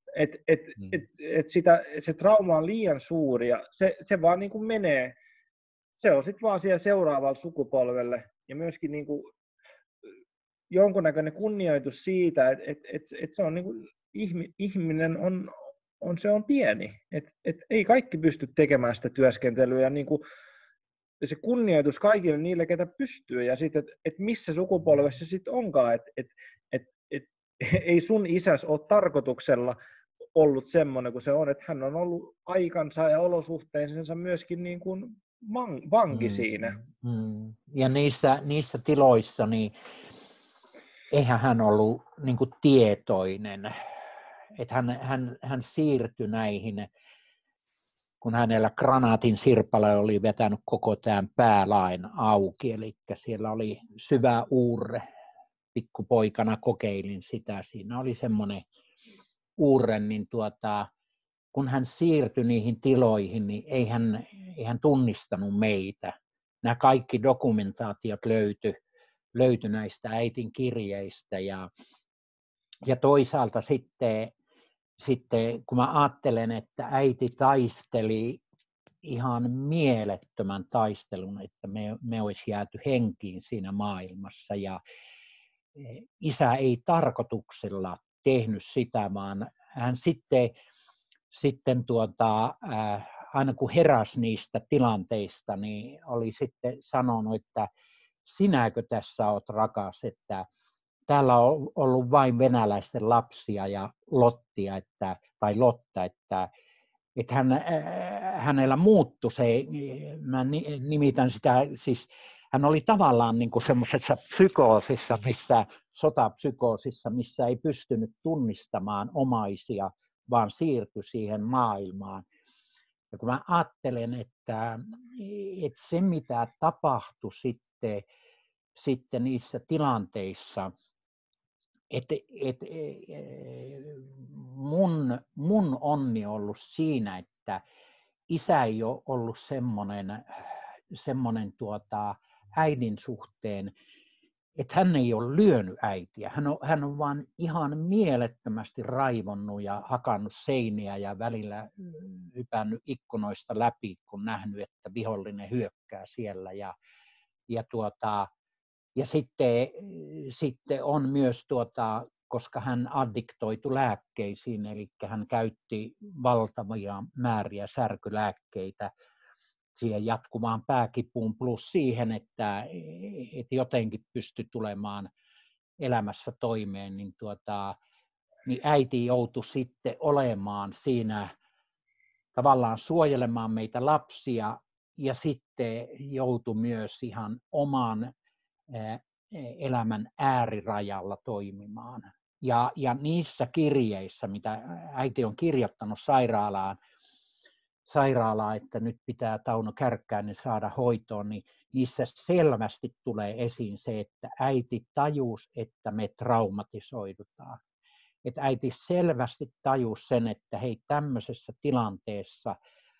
se trauma on liian suuri ja se vaan niin kuin menee, se on sitten vaan siellä seuraavalle sukupolvelle ja myöskin niin kuin jonkunnäköinen kunnioitus siitä, että se on niin kuin ihminen on pieni, että ei kaikki pysty tekemään sitä työskentelyä ja niin kuin se kunnioitus kaikille niille, ketä pystyy ja sitten, että missä sukupolvessa se sitten onkaan, että ei sun isäs ole tarkoituksella ollut semmoinen kuin se on, että hän on ollut aikansa ja olosuhteensa myöskin niin kuin vanki siinä. Ja niissä tiloissa niin eihän hän ollut niin kuin tietoinen, että hän siirtyi näihin, kun hänellä granaatin sirpale oli vetänyt koko tämän päälain auki, eli siellä oli syvä uurre, pikkupoikana kokeilin sitä, siinä oli semmoinen uurre, niin kun hän siirtyi niihin tiloihin, niin ei hän tunnistanut meitä. Nämä kaikki dokumentaatiot löytyi näistä äitin kirjeistä ja toisaalta sitten kun mä ajattelen, että äiti taisteli ihan mielettömän taistelun, että me olisi jääty henkiin siinä maailmassa ja isä ei tarkoituksella tehnyt sitä, vaan hän sitten sitten aina kun heräsi niistä tilanteista, niin oli sitten sanonut, että sinäkö tässä olet rakas, että täällä on ollut vain venäläisten lapsia ja Lottia, tai Lotta, että hänellä muuttui se, mä nimitän sitä, siis hän oli tavallaan niin kuin semmoisessa psykoosissa, sotapsykoosissa, missä ei pystynyt tunnistamaan omaisia, vaan siirtyi siihen maailmaan. Ja kun mä ajattelen, että se mitä tapahtui sitten niissä tilanteissa, että mun onni on ollut siinä, että isä ei ole ollut semmoinen äidin suhteen, että hän ei ole lyönyt äitiä. Hän on vaan ihan mielettömästi raivonnut ja hakannut seiniä ja välillä hypännyt ikkunoista läpi, kun nähnyt, että vihollinen hyökkää siellä. Ja sitten on myös koska hän addiktoitui lääkkeisiin, eli hän käytti valtavia määriä särkylääkkeitä siihen jatkuvaan pääkipuun plus siihen, että jotenkin pystyi tulemaan elämässä toimeen, niin äiti joutui sitten olemaan siinä tavallaan suojelemaan meitä lapsia ja sitten joutui myös ihan oman elämän äärirajalla toimimaan. Ja niissä kirjeissä, mitä äiti on kirjoittanut sairaalaan, että nyt pitää Tauno Kärkkäinen saada hoitoon, niin niissä selvästi tulee esiin se, että äiti tajusi, että me traumatisoidutaan. Että äiti selvästi tajusi sen, että hei, tämmöisessä tilanteessa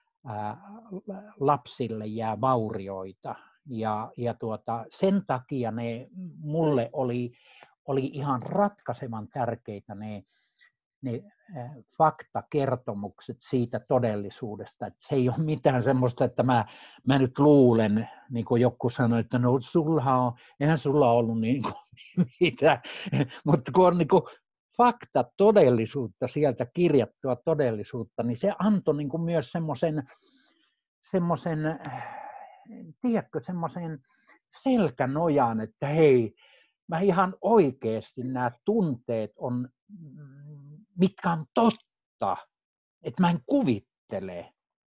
lapsille jää vaurioita. Ja sen takia ne mulle oli ihan ratkaisevan tärkeitä ne faktakertomukset siitä todellisuudesta, että se ei ole mitään semmoista, että mä nyt luulen, niin kuin joku sanoi, että no eihän sulla ollut niin kuin mitään, mutta kun on niin kuin fakta todellisuutta, sieltä kirjattua todellisuutta, niin se antoi niin kuin myös semmoisen tiedätkö, semmoisen selkänojan, että hei, mä ihan oikeasti nämä tunteet on, mitkä on totta, että mä en kuvittele.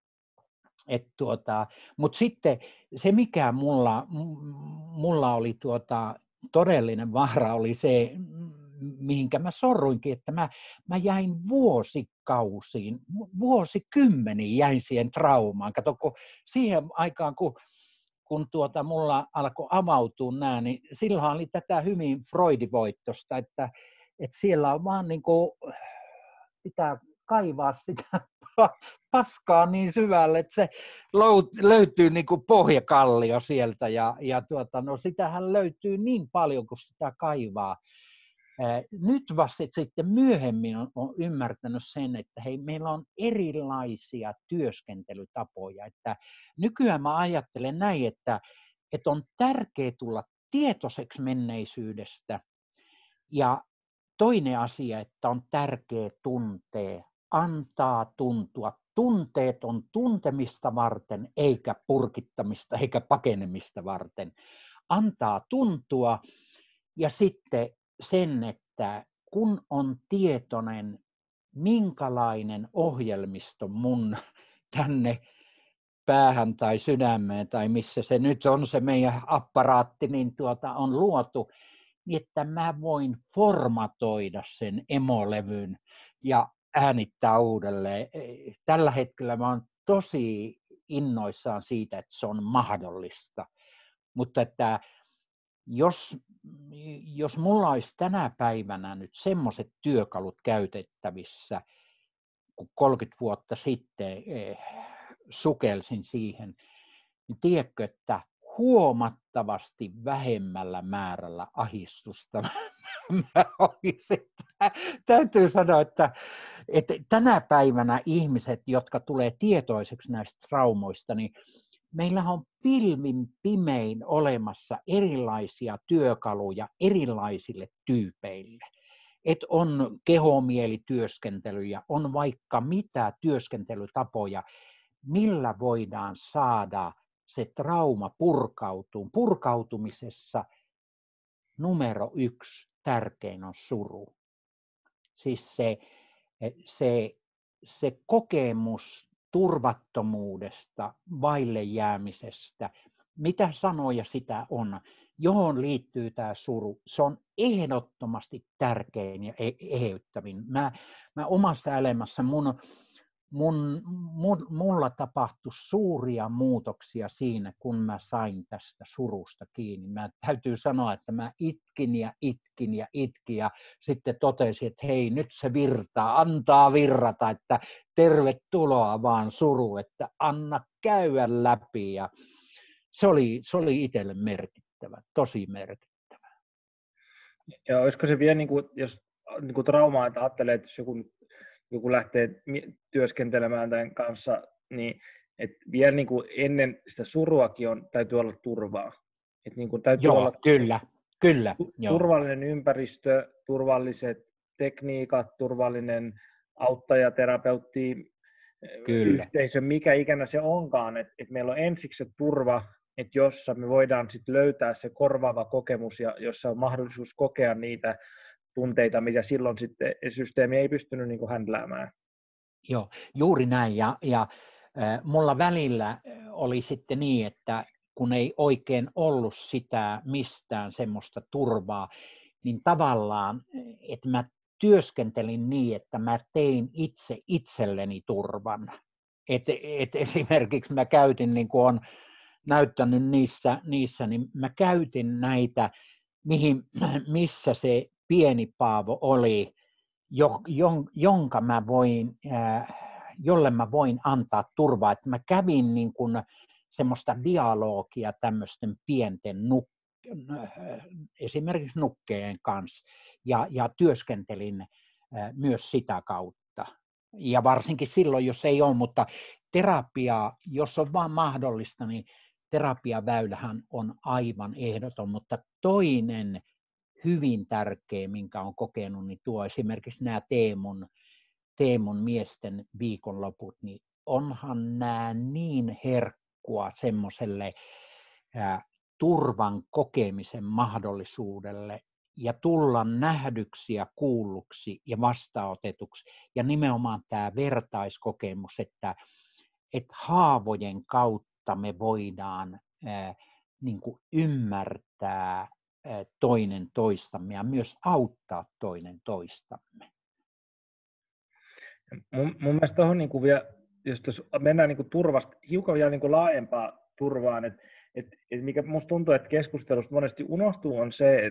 Mutta sitten se, mikä mulla oli todellinen vaara, oli se, mihinkä mä sorruinkin, että mä jäin vuosikausiin, vuosikymmeniin jäin siihen traumaan. Kato, kun siihen aikaan, kun mulla alkoi avautua nämä, niin silloin oli tätä hyvin freudivoittosta, että siellä on vaan niin kuin, pitää kaivaa sitä paskaa niin syvälle, että se löytyy niin kuin pohjakallio sieltä no sitähän löytyy niin paljon, kun sitä kaivaa. Nyt vasta sitten myöhemmin on ymmärtänyt sen, että hei, meillä on erilaisia työskentelytapoja. Että nykyään mä ajattelen näin, että on tärkeää tulla tietoiseksi menneisyydestä. Ja toinen asia, että on tärkeää tuntea, antaa tuntua. Tunteet on tuntemista varten, eikä purkittamista, eikä pakenemista varten. Antaa tuntua ja sitten sen, että kun on tietoinen, minkälainen ohjelmisto mun tänne päähän tai sydämeen tai missä se nyt on se meidän apparaatti, niin on luotu, niin että mä voin formatoida sen emolevyn ja äänittää uudelleen. Tällä hetkellä mä oon tosi innoissaan siitä, että se on mahdollista, mutta että jos mulla olisi tänä päivänä nyt semmoiset työkalut käytettävissä, kun 30 vuotta sitten sukelsin siihen, niin tiedätkö, että huomattavasti vähemmällä määrällä ahdistusta mä olisin. Täytyy sanoa, että tänä päivänä ihmiset, jotka tulee tietoiseksi näistä traumoista, niin meillä on pilvin pimein olemassa erilaisia työkaluja erilaisille tyypeille. että on kehomielityöskentelyjä, on vaikka mitä työskentelytapoja, millä voidaan saada se trauma purkautumisessa numero 1 tärkein on suru. Siis se kokemus turvattomuudesta, vaille jäämisestä, mitä sanoja sitä on, johon liittyy tämä suru, se on ehdottomasti tärkein ja eheyttävin. Mä omassa elämässä mulla tapahtui suuria muutoksia siinä, kun mä sain tästä surusta kiinni. Mä täytyy sanoa, että mä itkin ja sitten totesin, että hei, nyt se virtaa, antaa virrata, että tervetuloa vaan suru, että anna käydä läpi. Ja se oli itselle merkittävä, tosi merkittävä. Ja olisiko se vielä, niin kuin, jos niin kuin traumaa, että ajattelee, että jos joku lähtee työskentelemään tämän kanssa, niin että vielä niin kuin ennen sitä suruakin täytyy olla turvaa. Että niin kuin täytyy olla kyllä. Turvallinen ympäristö, turvalliset tekniikat, turvallinen auttaja, terapeutti, yhteisö, mikä ikinä se onkaan. Että meillä on ensiksi se turva, että jossa me voidaan sit löytää se korvaava kokemus ja jossa on mahdollisuus kokea niitä tunteita, mitä silloin sitten systeemi ei pystynyt niin kuin handläämään. Joo, juuri näin. Ja mulla välillä oli sitten niin, että kun ei oikein ollut sitä mistään semmoista turvaa, niin tavallaan, että mä työskentelin niin, että mä tein itse itselleni turvan. Et esimerkiksi mä käytin, niin kuin on näyttänyt niissä, niin mä käytin näitä, missä se pieni Paavo oli, jonka jolle mä voin antaa turvaa, että mä kävin niin kuin semmoista dialogia tämmöisten pienten esimerkiksi nukkeen kanssa ja työskentelin myös sitä kautta. Ja varsinkin silloin, jos ei ole, mutta terapiaa, jos on vaan mahdollista, niin terapiaväylähän on aivan ehdoton, mutta toinen hyvin tärkeä, minkä olen kokenut, niin tuo esimerkiksi nämä Teemun miesten viikonloput, niin onhan nämä niin herkkua semmoiselle turvan kokemisen mahdollisuudelle ja tulla nähdyksi ja kuulluksi ja vastaanotetuksi. Ja nimenomaan tämä vertaiskokemus, että haavojen kautta me voidaan niin kuin ymmärtää toinen toistamme ja myös auttaa toinen toistamme. Mun mielestä tuohon niin vielä, jos mennään niin turvasta hiukan vielä niin laajempaa turvaan, että mikä musta tuntuu, että keskustelusta monesti unohtuu, on se,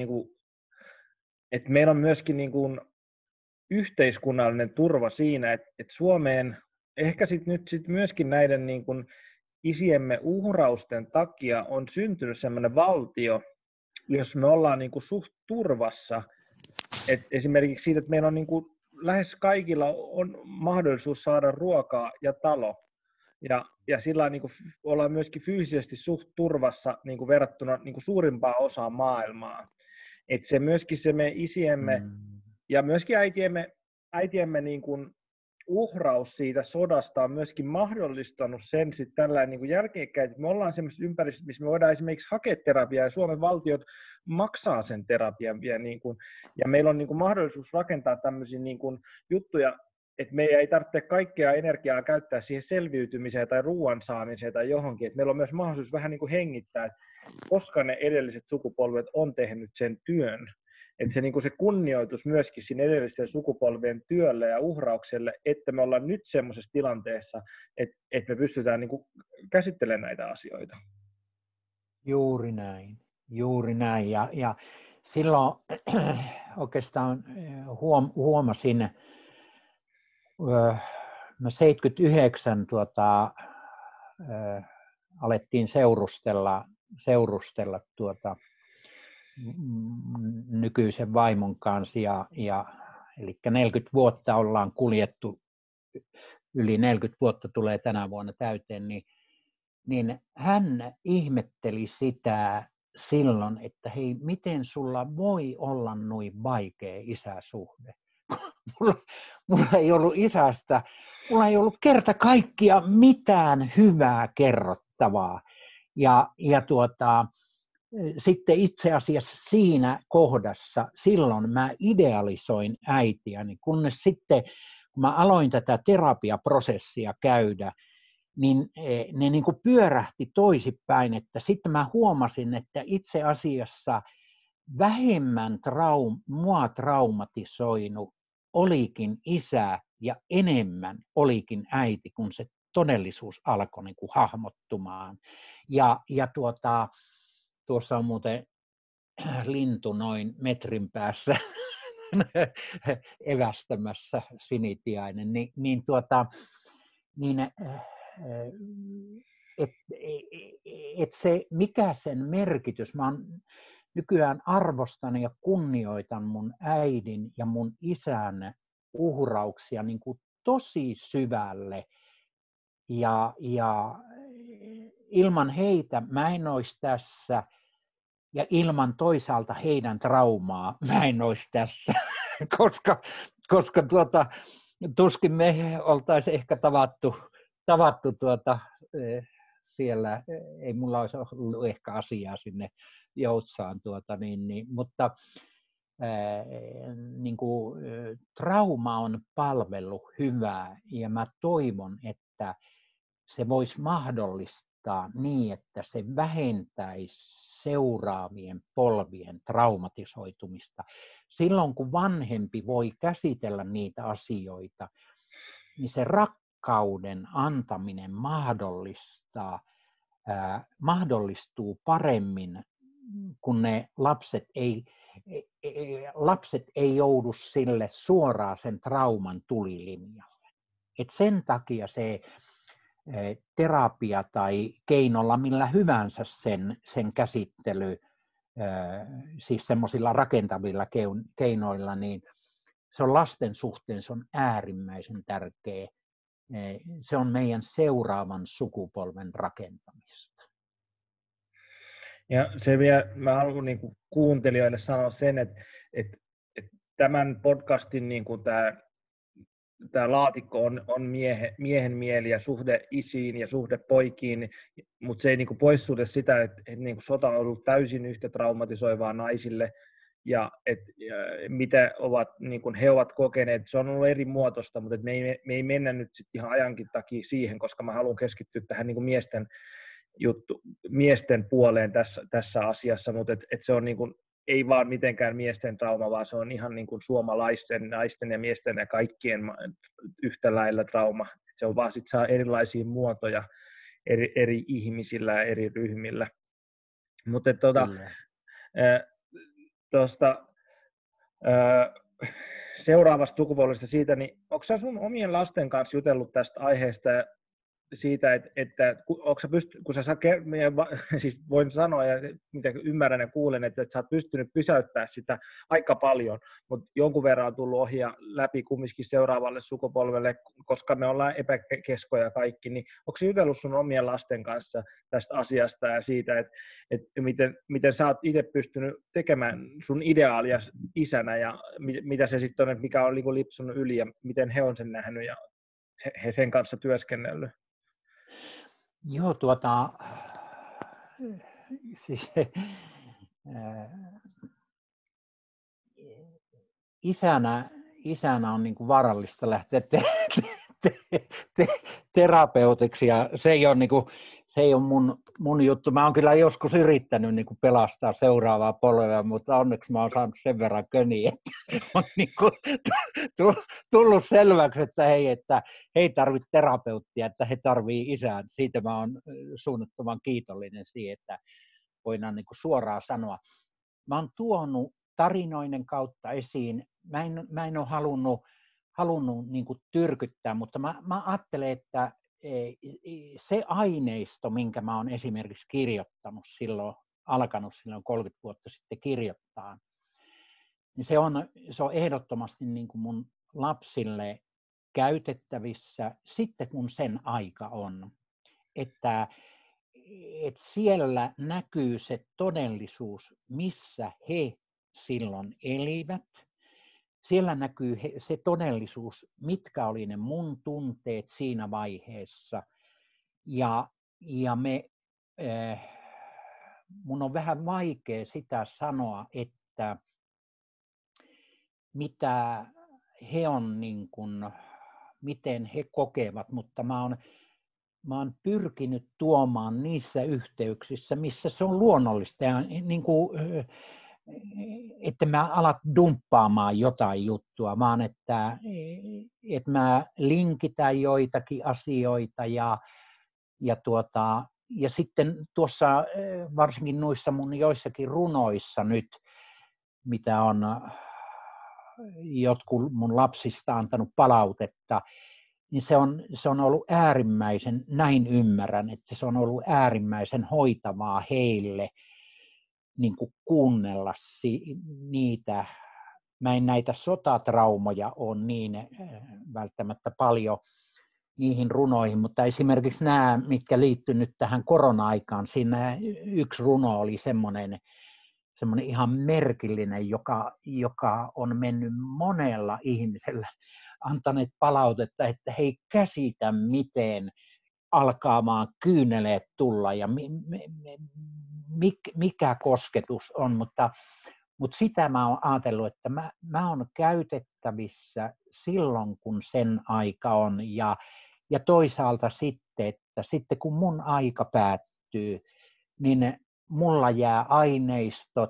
että meillä on myöskin niin kuin yhteiskunnallinen turva siinä, että Suomeen ehkä nyt myöskin näiden niin kuin isiemme uhrausten takia on syntynyt sellainen valtio, jos me ollaan niin kuin suht turvassa, että esimerkiksi siitä, että meillä on niin kuin lähes kaikilla on mahdollisuus saada ruokaa ja talo. Ja sillä niin kuin ollaan myöskin fyysisesti suht turvassa niin kuin verrattuna niin kuin suurimpaan osaan maailmaa. Että se myöskin se me isiemme ja myöskin äitiemme niin kuin uhraus siitä sodasta on myöskin mahdollistanut sen sitten tällainen niin kuin jälkeenkäin, että me ollaan semmoisessa ympäristössä, missä me voidaan esimerkiksi hakea terapiaa ja Suomen valtiot maksaa sen terapian vielä niin kuin, ja meillä on niin kuin mahdollisuus rakentaa tämmöisiä niin kuin juttuja, että meidän ei tarvitse kaikkea energiaa käyttää siihen selviytymiseen tai ruoan saamiseen tai johonkin, että meillä on myös mahdollisuus vähän niin kuin hengittää, että koska ne edelliset sukupolvet on tehnyt sen työn, että se, niin kuin se kunnioitus myöskin siinä edellisten sukupolvien työlle ja uhraukselle, että me ollaan nyt semmoisessa tilanteessa, että me pystytään niin kuin käsittelemään näitä asioita. Juuri näin. Ja silloin oikeastaan huomasin, me 79 alettiin seurustella nykyisen vaimon kanssa eli 40 vuotta ollaan kuljettu, yli 40 vuotta tulee tänä vuonna täyteen, niin hän ihmetteli silloin, että hei, miten sulla voi olla noin vaikea isäsuhde. Mulla ei ollut isästä, mulla ei ollut kerta kaikkia mitään hyvää kerrottavaa. Ja sitten itse asiassa siinä kohdassa, silloin mä idealisoin äitiäni, kunnes sitten, kun mä aloin tätä terapiaprosessia käydä, niin ne niin kuin pyörähti toisinpäin, että sitten mä huomasin, että itse asiassa vähemmän mua traumatisoinut olikin isä ja enemmän olikin äiti, kun se todellisuus alkoi niin kuin hahmottumaan. Ja tuossa on muuten lintu noin metrin päässä evästämässä, sinitiainen, et se, mikä sen merkitys, mä nykyään arvostan ja kunnioitan mun äidin ja mun isän uhrauksia niin kuin tosi syvälle, ja ilman heitä mä en olisi tässä, ja ilman toisaalta heidän traumaa mä en olisi tässä, koska tuskin me oltaisiin ehkä tavattu siellä, ei mulla olisi ollut ehkä asiaa sinne Joutsaan, mutta niin kuin, trauma on palvellut hyvää, ja mä toivon, että se voisi mahdollistaa niin, että se vähentäisi seuraavien polvien traumatisoitumista. Silloin kun vanhempi voi käsitellä niitä asioita, niin se rakkauden antaminen mahdollistuu paremmin, kun ne lapset ei joudu sille suoraan sen trauman tulilinjalle. Et sen takia se terapia tai keinolla millä hyvänsä sen käsittely, siis semmoisilla rakentavilla keinoilla, niin se on lasten suhteen, se on äärimmäisen tärkeä. Se on meidän seuraavan sukupolven rakentamista. Ja se vielä, mä haluan niin kuin kuuntelijoille sanoa sen, että tämän podcastin niin kuin tämä laatikko on miehen mieli ja suhde isiin ja suhde poikiin, mutta se ei niin kuin poissulje sitä, että niin kuin sota on ollut täysin yhtä traumatisoivaa naisille, ja mitä niin kuin he ovat kokeneet. Se on ollut eri muotoista, mutta me ei mennä nyt sitten ihan ajankin takia siihen, koska mä haluan keskittyä tähän niin kuin miesten puoleen tässä asiassa, mutta se on niin kuin, ei vaan mitenkään miesten trauma, vaan se on ihan niin kuin suomalaisten, naisten ja miesten ja kaikkien yhtä lailla trauma. Se on vaan sit saa erilaisia muotoja eri ihmisillä ja eri ryhmillä. Mutta tuosta seuraavasta sukupolvesta siitä, niin onko sä sun omien lasten kanssa jutellut tästä aiheesta siitä, että kun sä siis voin sanoa ja mitä ymmärrän ja kuulen, että sä oot pystynyt pysäyttämään sitä aika paljon, mutta jonkun verran on tullut ohja läpi kumminkin seuraavalle sukupolvelle, koska me ollaan epäkeskoja kaikki, niin onko sä jutellut sun omien lasten kanssa tästä asiasta ja siitä, että miten sä oot itse pystynyt tekemään sun ideaalia isänä ja mitä se sitten on, mikä on lipsunut yli ja miten he on sen nähnyt ja he sen kanssa työskennellyt? Joo, siis isänä on niin kuin vaarallista lähteä terapeutiksi, ja se ei ole, niin kuin, se ei ole mun juttu. Mä oon kyllä joskus yrittänyt niin kuin pelastaa seuraavaa polvea, mutta onneksi mä oon saanut sen verran köniä, että on niin kuin tullut selväksi, että he ei tarvitse terapeuttia, että he tarvitsevat isän. Siitä mä oon suunnattoman kiitollinen siihen, että voidaan niin kuin suoraan sanoa. Mä oon tuonut tarinoiden kautta esiin. Mä en ole halunnut niin kuin tyrkyttää, mutta mä ajattelen, että se aineisto, minkä mä oon esimerkiksi alkanut silloin 30 vuotta sitten kirjoittaa, niin se on ehdottomasti niin kuin mun lapsille käytettävissä sitten, kun sen aika on. Että että siellä näkyy se todellisuus, missä he silloin elivät. Siellä näkyy se todellisuus, mitkä oli ne mun tunteet siinä vaiheessa. Ja mun on vähän vaikea sitä sanoa, että mitä he on niin kuin, miten he kokevat, mutta mä oon pyrkinyt tuomaan niissä yhteyksissä, missä se on luonnollista, ja niin kuin, että mä alat dumppaamaan jotain juttua, vaan että mä linkitän joitakin asioita ja sitten tuossa varsinkin noissa mun joissakin runoissa nyt, mitä on jotkut mun lapsista antanut palautetta, niin se on ollut äärimmäisen, näin ymmärrän, että se on ollut äärimmäisen hoitavaa heille niin kuin kuunnella niitä. Mä en näitä sotatraumoja ole niin välttämättä paljon niihin runoihin, mutta esimerkiksi nämä, mitkä liittyy nyt tähän korona-aikaan, siinä yksi runo oli semmoinen ihan merkillinen, joka on mennyt monella ihmisellä, antaneet palautetta, että he ei käsitä, miten alkaa vaan kyyneleet tulla ja mikä kosketus on, mutta sitä mä oon ajatellut, että mä oon käytettävissä silloin, kun sen aika on, ja toisaalta sitten, että sitten kun mun aika päättyy, niin mulla jää aineistot,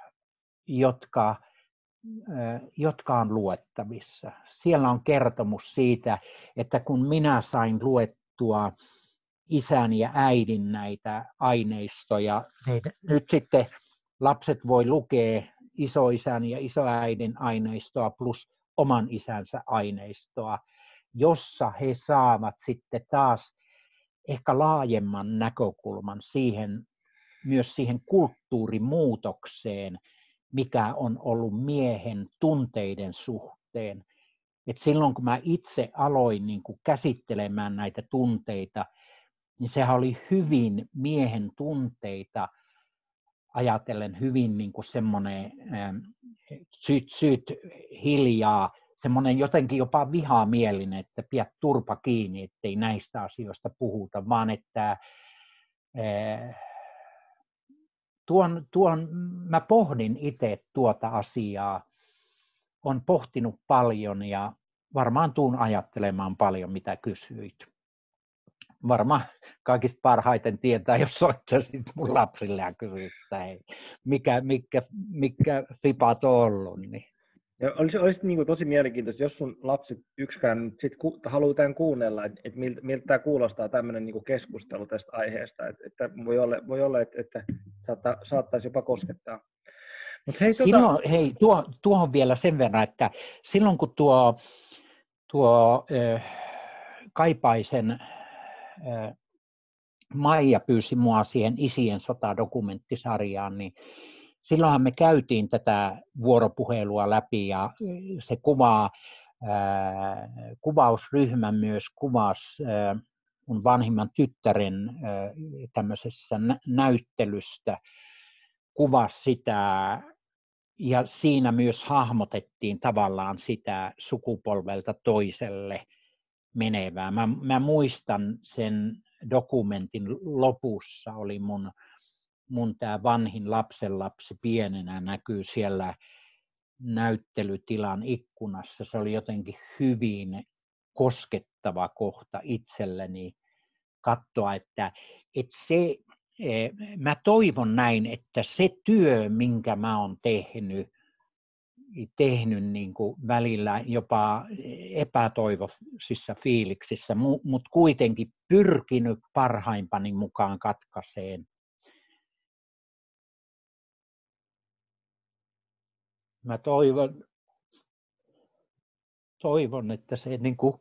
jotka on luettavissa. Siellä on kertomus siitä, että kun minä sain luettua isän ja äidin näitä aineistoja, niin nyt sitten lapset voi lukea isoisän ja isoäidin aineistoa plus oman isänsä aineistoa, jossa he saavat sitten taas ehkä laajemman näkökulman myös siihen kulttuurimuutokseen, mikä on ollut miehen tunteiden suhteen. Et silloin kun mä itse aloin niin kuin käsittelemään näitä tunteita, niin sehän oli hyvin miehen tunteita ajatellen hyvin niin kuin semmoinen syt hiljaa, semmoinen jotenkin jopa vihamielinen, että pidä turpa kiinni, ettei näistä asioista puhuta, vaan että mä pohdin itse tuota asiaa, olen pohtinut paljon ja varmaan tuun ajattelemaan paljon, mitä kysyit. Varmaan kaikista parhaiten tietää, jos soittaisit mun lapsille ja kysyisit, mikä fipat on ollut. Niin. Ja olisi niin kuin tosi mielenkiintoista, jos sun lapset yksikään haluaa tämän kuunnella, että miltä tämä kuulostaa tämmöinen niin kuin keskustelu tästä aiheesta, että voi olla että saattaisi jopa koskettaa. Mut hei, tuohon vielä sen verran, että silloin kun tuo Kaipaisen Maija pyysi mua siihen Isien sota-dokumenttisarjaan, niin silloinhan me käytiin tätä vuoropuhelua läpi ja se kuvausryhmä myös kuvasi mun vanhimman tyttären tämmöisessä näyttelystä, kuvasi sitä ja siinä myös hahmotettiin tavallaan sitä sukupolvelta toiselle menevää. Mä muistan sen dokumentin lopussa oli mun tää vanhin lapsenlapsi pienenä näkyy siellä näyttelytilan ikkunassa. Se oli jotenkin hyvin koskettava kohta itselleni katsoa, että mä toivon näin, että se työ, minkä mä oon tehnyt niin kuin välillä jopa epätoivoisissa fiiliksissä, mutta kuitenkin pyrkinyt parhaimpani mukaan katkaiseen. Mä toivon, että se niin kuin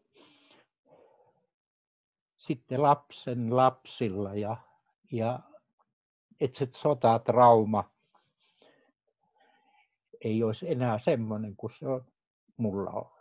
sitten lapsen lapsilla ja että se sotatrauma ei olisi enää semmoinen kuin se on mulla ollut.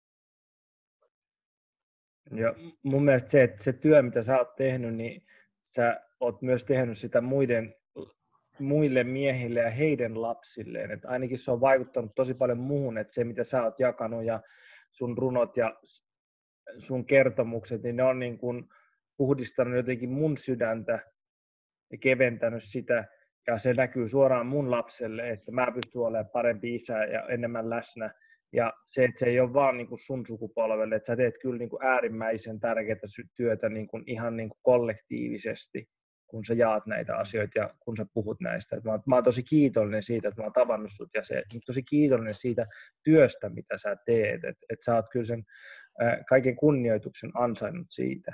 Ja mun mielestä se työ, mitä sä oot tehnyt, niin sä oot myös tehnyt sitä muille miehille ja heidän lapsilleen. Et ainakin se on vaikuttanut tosi paljon muuhun, että se mitä sä oot jakanut ja sun runot ja sun kertomukset, niin ne on niin kuin puhdistanut jotenkin mun sydäntä ja keventänyt sitä. Ja se näkyy suoraan mun lapselle, että mä pystyn olemaan parempi isä ja enemmän läsnä. Ja se, että se ei ole vaan niin kuin sun sukupolvelle, että sä teet kyllä niin kuin äärimmäisen tärkeää työtä niin kuin ihan niin kuin kollektiivisesti, kun sä jaat näitä asioita ja kun sä puhut näistä. Mä oon tosi kiitollinen siitä, että mä oon tavannut sut ja tosi kiitollinen siitä työstä, mitä sä teet. Että sä oot kyllä sen kaiken kunnioituksen ansainnut siitä.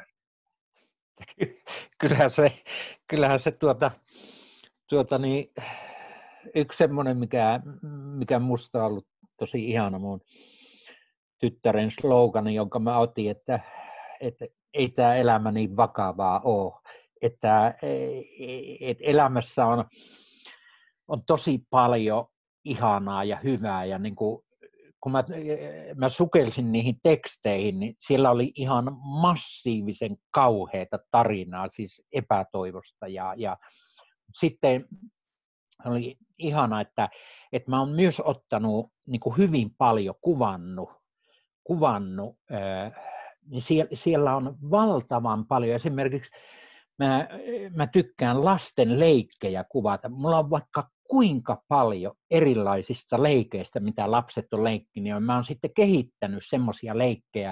Kyllähän se yksi semmoinen, mikä musta on ollut tosi ihana mun tyttären slogani, jonka mä otin, että ei tämä elämä niin vakavaa ole. Että elämässä on tosi paljon ihanaa ja hyvää. Ja niin kun mä sukelsin niihin teksteihin, niin siellä oli ihan massiivisen kauheata tarinaa, siis epätoivosta. Ja sitten oli ihana, että mä oon myös ottanut niin kuin hyvin paljon kuvannut niin siellä on valtavan paljon. Esimerkiksi mä tykkään lasten leikkejä kuvata. Mulla on vaikka kuinka paljon erilaisista leikeistä, mitä lapset on leikkinyt, ja mä oon sitten kehittänyt semmoisia leikkejä,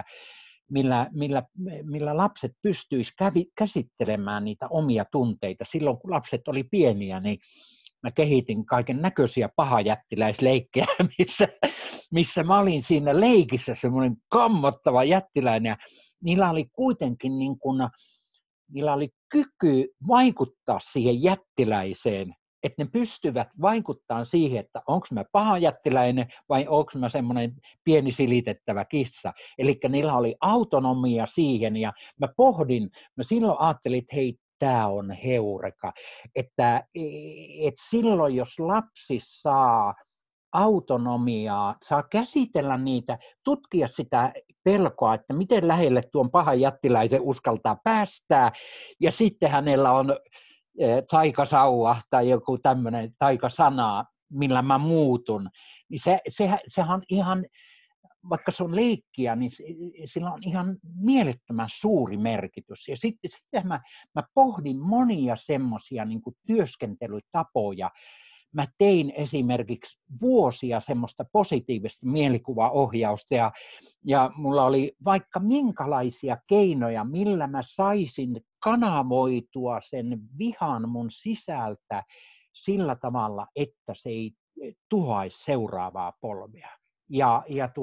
millä lapset pystyisivät käsittelemään niitä omia tunteita. Silloin kun lapset oli pieniä, niin mä kehitin kaiken näköisiä pahajättiläisleikkejä, missä mä olin siinä leikissä semmoinen kammottava jättiläinen, ja niillä oli kuitenkin niin kuin, niillä oli kyky vaikuttaa siihen jättiläiseen, että ne pystyvät vaikuttamaan siihen, että onko mä paha jättiläinen vai onko mä semmoinen pieni silitettävä kissa. Eli niillä oli autonomia siihen, ja mä silloin ajattelin, että hei, tämä on heureka, että silloin jos lapsi saa autonomiaa, saa käsitellä niitä, tutkia sitä pelkoa, että miten lähelle tuon pahan jättiläisen uskaltaa päästää, ja sitten hänellä on taikasauva tai joku tämmöinen taikasana, millä mä muutun, niin sehän on ihan, vaikka se on leikkiä, niin sillä on ihan mielettömän suuri merkitys. Ja sitten mä pohdin monia semmoisia niin kuin työskentelytapoja. Mä tein esimerkiksi vuosia semmoista positiivista mielikuvaohjausta, ja mulla oli vaikka minkälaisia keinoja, millä mä saisin kanavoitua sen vihan mun sisältä sillä tavalla, että se ei tuhaisi seuraavaa polvea. Ja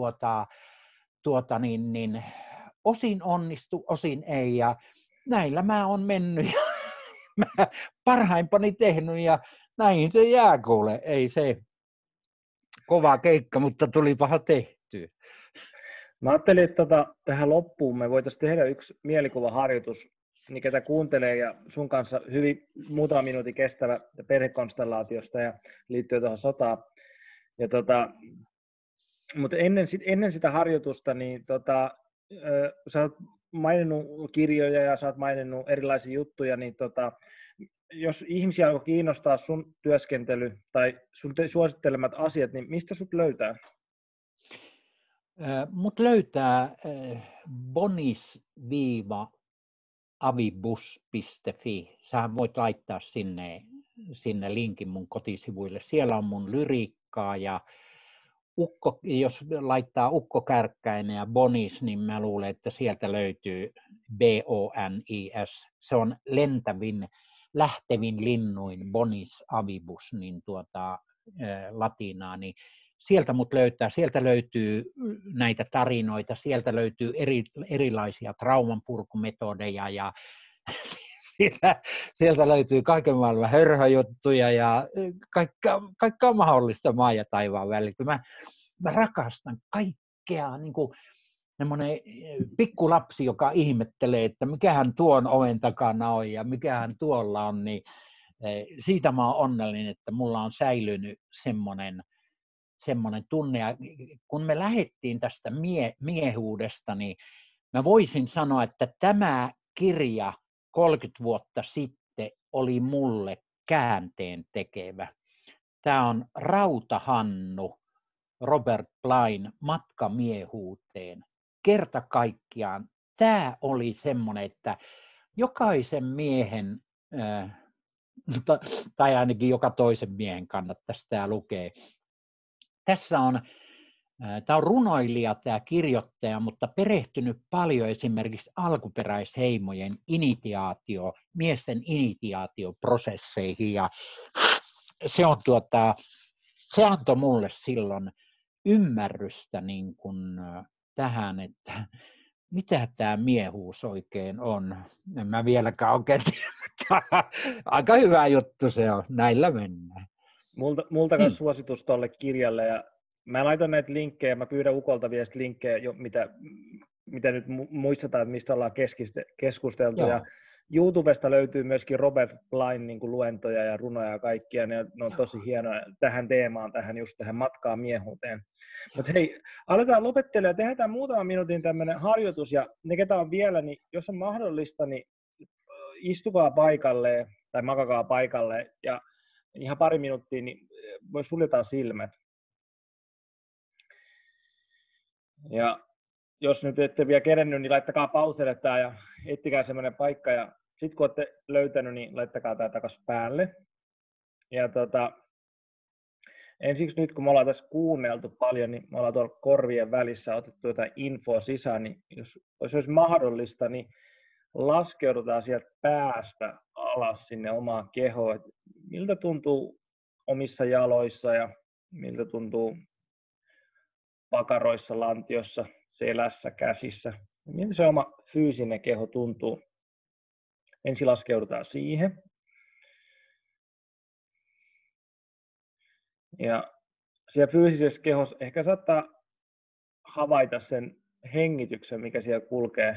osin onnistu, osin ei, ja näillä mä oon mennyt ja mä parhaimpani tehnyt, ja näin se jää, kuule. Ei se kova keikka, mutta tulipahan tehtyä. Mä ajattelin, että tähän loppuun me voitaisiin tehdä yksi mielikuvaharjoitus, niin ketä kuuntelee, ja sun kanssa hyvin muutaman minuutin kestävä perhekonstellaatiosta ja liittyy tuohon sotaan. Ja mutta ennen sitä harjoitusta, niin sä oot maininnut kirjoja ja sä oot maininnut erilaisia juttuja, niin jos ihmisiä alkoi kiinnostaa sun työskentely tai sun suosittelemat asiat, niin mistä sut löytää? Mut löytää bonis-avibus.fi. Sähän voit laittaa sinne linkin mun kotisivuille. Siellä on mun lyriikkaa, ja jos laittaa Ukko Kärkkäinen ja Bonis, niin mä luulen, että sieltä löytyy BONIS. Se on lähtevin linnuin, Bonis avibus, niin latinaa, niin sieltä mut löytää. Sieltä löytyy näitä tarinoita, sieltä löytyy erilaisia traumanpurkumetodeja, ja sieltä löytyy kaiken maailman hörhöjuttuja ja kaikkea mahdollista maan ja taivaan välillä. Mä rakastan kaikkea, niin kuin semmoinen pikkulapsi, joka ihmettelee, että mikähän tuon oven takana on ja mikähän tuolla on, niin siitä mä oon onnellinen, että mulla on säilynyt semmoinen tunne. Ja kun me lähdettiin tästä miehuudesta, niin mä voisin sanoa, että tämä kirja 30 vuotta sitten oli mulle käänteen tekevä. Tämä on Rautahannu, Robert Klein, Matka miehuuteen. Kerta kaikkiaan tämä oli semmoinen, että jokaisen miehen, tai ainakin joka toisen miehen kannattaisi tämä lukea. Tämä on runoilija, tämä kirjoittaja, mutta perehtynyt paljon esimerkiksi alkuperäisheimojen miesten initiaatioprosesseihin. Ja se antoi mulle silloin ymmärrystä niin kuin tähän, että mitä tämä miehuus oikein on. En mä vieläkään oikein tiedä, mutta aika hyvä juttu se on. Näillä mennään. Multa kanssa suositus tuolle kirjalle, ja mä laitan näitä linkkejä, mä pyydän Ukolta vielä linkkejä, mitä nyt muistetaan, että mistä ollaan keskusteltu. Joo. Ja YouTubesta löytyy myöskin Robert Klein niin kuin luentoja ja runoja ja kaikkia, ne on tosi hienoja tähän teemaan, just tähän matkaan miehuuteen. Mutta hei, aletaan lopettelemaan ja tehdään muutaman minuutin tämmöinen harjoitus, ja ne ketä on vielä, niin jos on mahdollista, niin istukaa paikalle tai makakaa paikalle, ja ihan pari minuuttia, niin voi suljetaan silmät. Ja jos nyt ette vielä kerennyt, niin laittakaa pauselle tämä ja ettikää semmoinen paikka. Ja sitten kun olette löytänyt, niin laittakaa tämä takaisin päälle. Ja ensiksi nyt, kun me ollaan tässä kuunneltu paljon, niin me ollaan tuolla korvien välissä otettu jotain infoa sisään, niin jos olisi mahdollista, niin laskeudutaan sieltä päästä alas sinne omaan kehoon. Miltä tuntuu omissa jaloissa ja miltä tuntuu pakaroissa, lantiossa, selässä, käsissä. Miltä se oma fyysinen keho tuntuu? Ensin laskeudutaan siihen. Ja siellä fyysisessä kehossa ehkä saattaa havaita sen hengityksen, mikä siellä kulkee.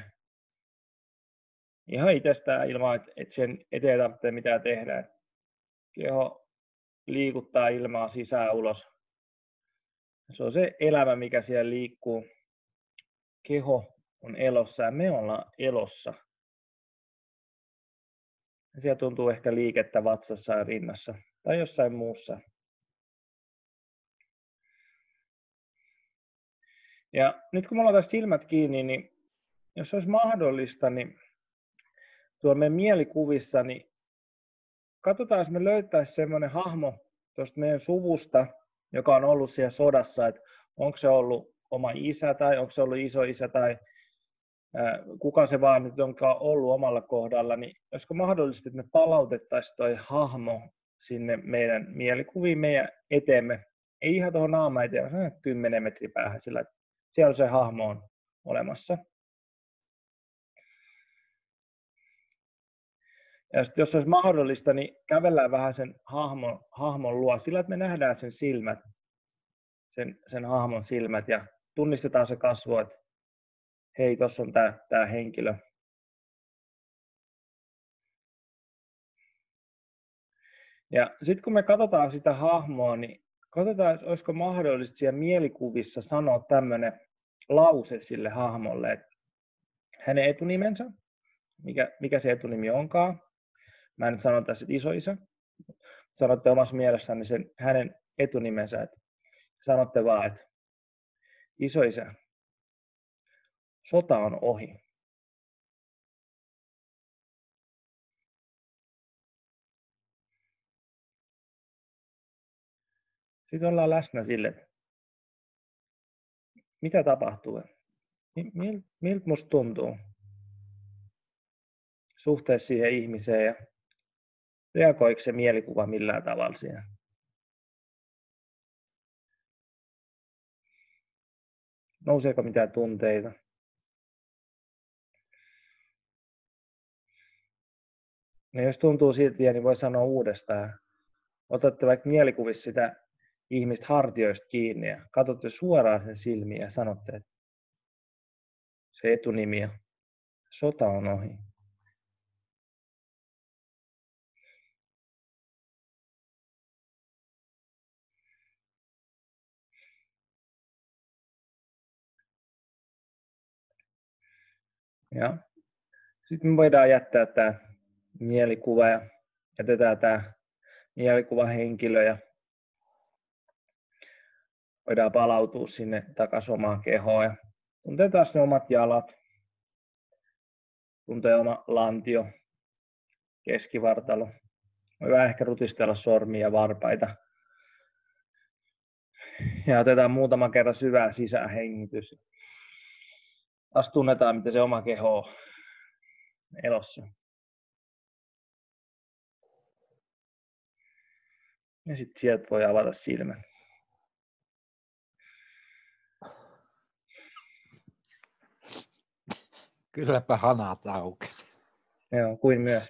Ihan itsestään ilman, että sen eteen tarvitsee mitään tehdä. Keho liikuttaa ilmaa sisään ulos. Se on se elämä, mikä siellä liikkuu. Keho on elossa ja me ollaan elossa. Ja siellä tuntuu ehkä liikettä vatsassa ja rinnassa tai jossain muussa. Ja nyt kun me ollaan tässä silmät kiinni, niin jos olisi mahdollista, niin tuolla meidän mielikuvissa, niin katsotaan, jos me löytäisiin semmoinen hahmo tuosta meidän suvusta, joka on ollut siellä sodassa, että onko se ollut oma isä tai onko se ollut isoisä tai kuka se vaan nyt onkaan ollut omalla kohdalla, niin olisiko mahdollista, että me palautettaisiin toi hahmo sinne meidän mielikuviin, meidän eteemme, ei ihan tuohon naama eteen, vaan 10 metrin päähän sillä, että siellä se hahmo on olemassa. Ja jos olisi mahdollista, niin kävellään vähän sen hahmon luo sillä, että me nähdään sen silmät, sen hahmon silmät ja tunnistetaan se kasvo, että hei, tuossa on tämä henkilö. Ja sitten kun me katsotaan sitä hahmoa, niin katsotaan, olisiko mahdollista siellä mielikuvissa sanoa tämmöinen lause sille hahmolle, että hänen etunimensä, mikä se etunimi onkaan. Mä en nyt sano tässä, että isoisä. Sanotte omassa mielessäni sen hänen etunimensä, että sanotte vaan, että isoisä, sota on ohi. Sitten ollaan läsnä sille, että mitä tapahtuu, miltä musta tuntuu suhteessa siihen ihmiseen ja reagoiko se mielikuva millään tavalla siihen. Nouseeko mitään tunteita? Ja jos tuntuu siltä vielä, niin voi sanoa uudestaan. Otatte vaikka mielikuvissa sitä ihmistä hartioista kiinni ja katsotte suoraan sen silmiin ja sanotte, että se etunimi on sota on ohi. Ja Sitten me voidaan jättää tämä mielikuva ja jätetään tämä mielikuvahenkilö ja voidaan palautua sinne takaisin omaan kehoon ja tuntetaan ne omat jalat, tuntee oma lantio, keskivartalo. Voidaan ehkä rutistella sormia ja varpaita. Ja otetaan muutaman kerran syvää sisähengitys. Taas tunnetaan, miten se oma keho on elossa. Ja sitten sieltä voi avata silmät. Kylläpä hanat aukesi. Joo, kuin myös.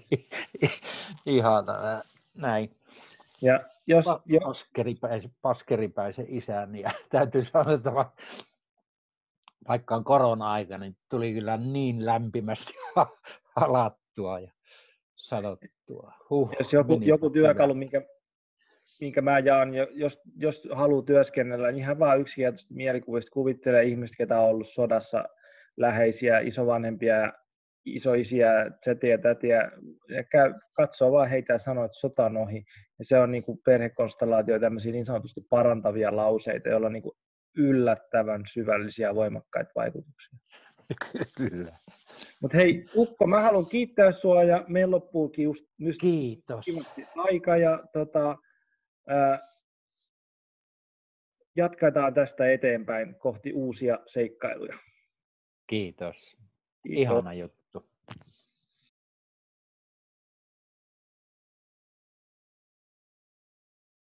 Ihana näin. Ja Paskeripäisen isän ja täytyy sanoa, että vaikka on korona-aika, niin tuli kyllä niin lämpimästi halattua ja sanottua. Jos joku työkalu, minkä mä jaan, jos haluaa työskennellä, niin ihan vaan yksinkertaisesti mielikuvista kuvittelee ihmistä, ketä on ollut sodassa, läheisiä, isovanhempia ja isoisiä, zetiä, tätiä, ja katsoo vaan heitä ja sanoo, että sota on ohi. Ja se on niin kuin perhekonstellaatio, tämmöisiä niin sanotusti parantavia lauseita, joilla on niin kuin yllättävän syvällisiä ja voimakkaita vaikutuksia. Kyllä. Mutta hei, Ukko, mä haluan kiittää sua ja meillä loppuukin just nyt Kiitos. aika ja jatketaan tästä eteenpäin kohti uusia seikkailuja. Kiitos. Kiitos. Ihana juttu.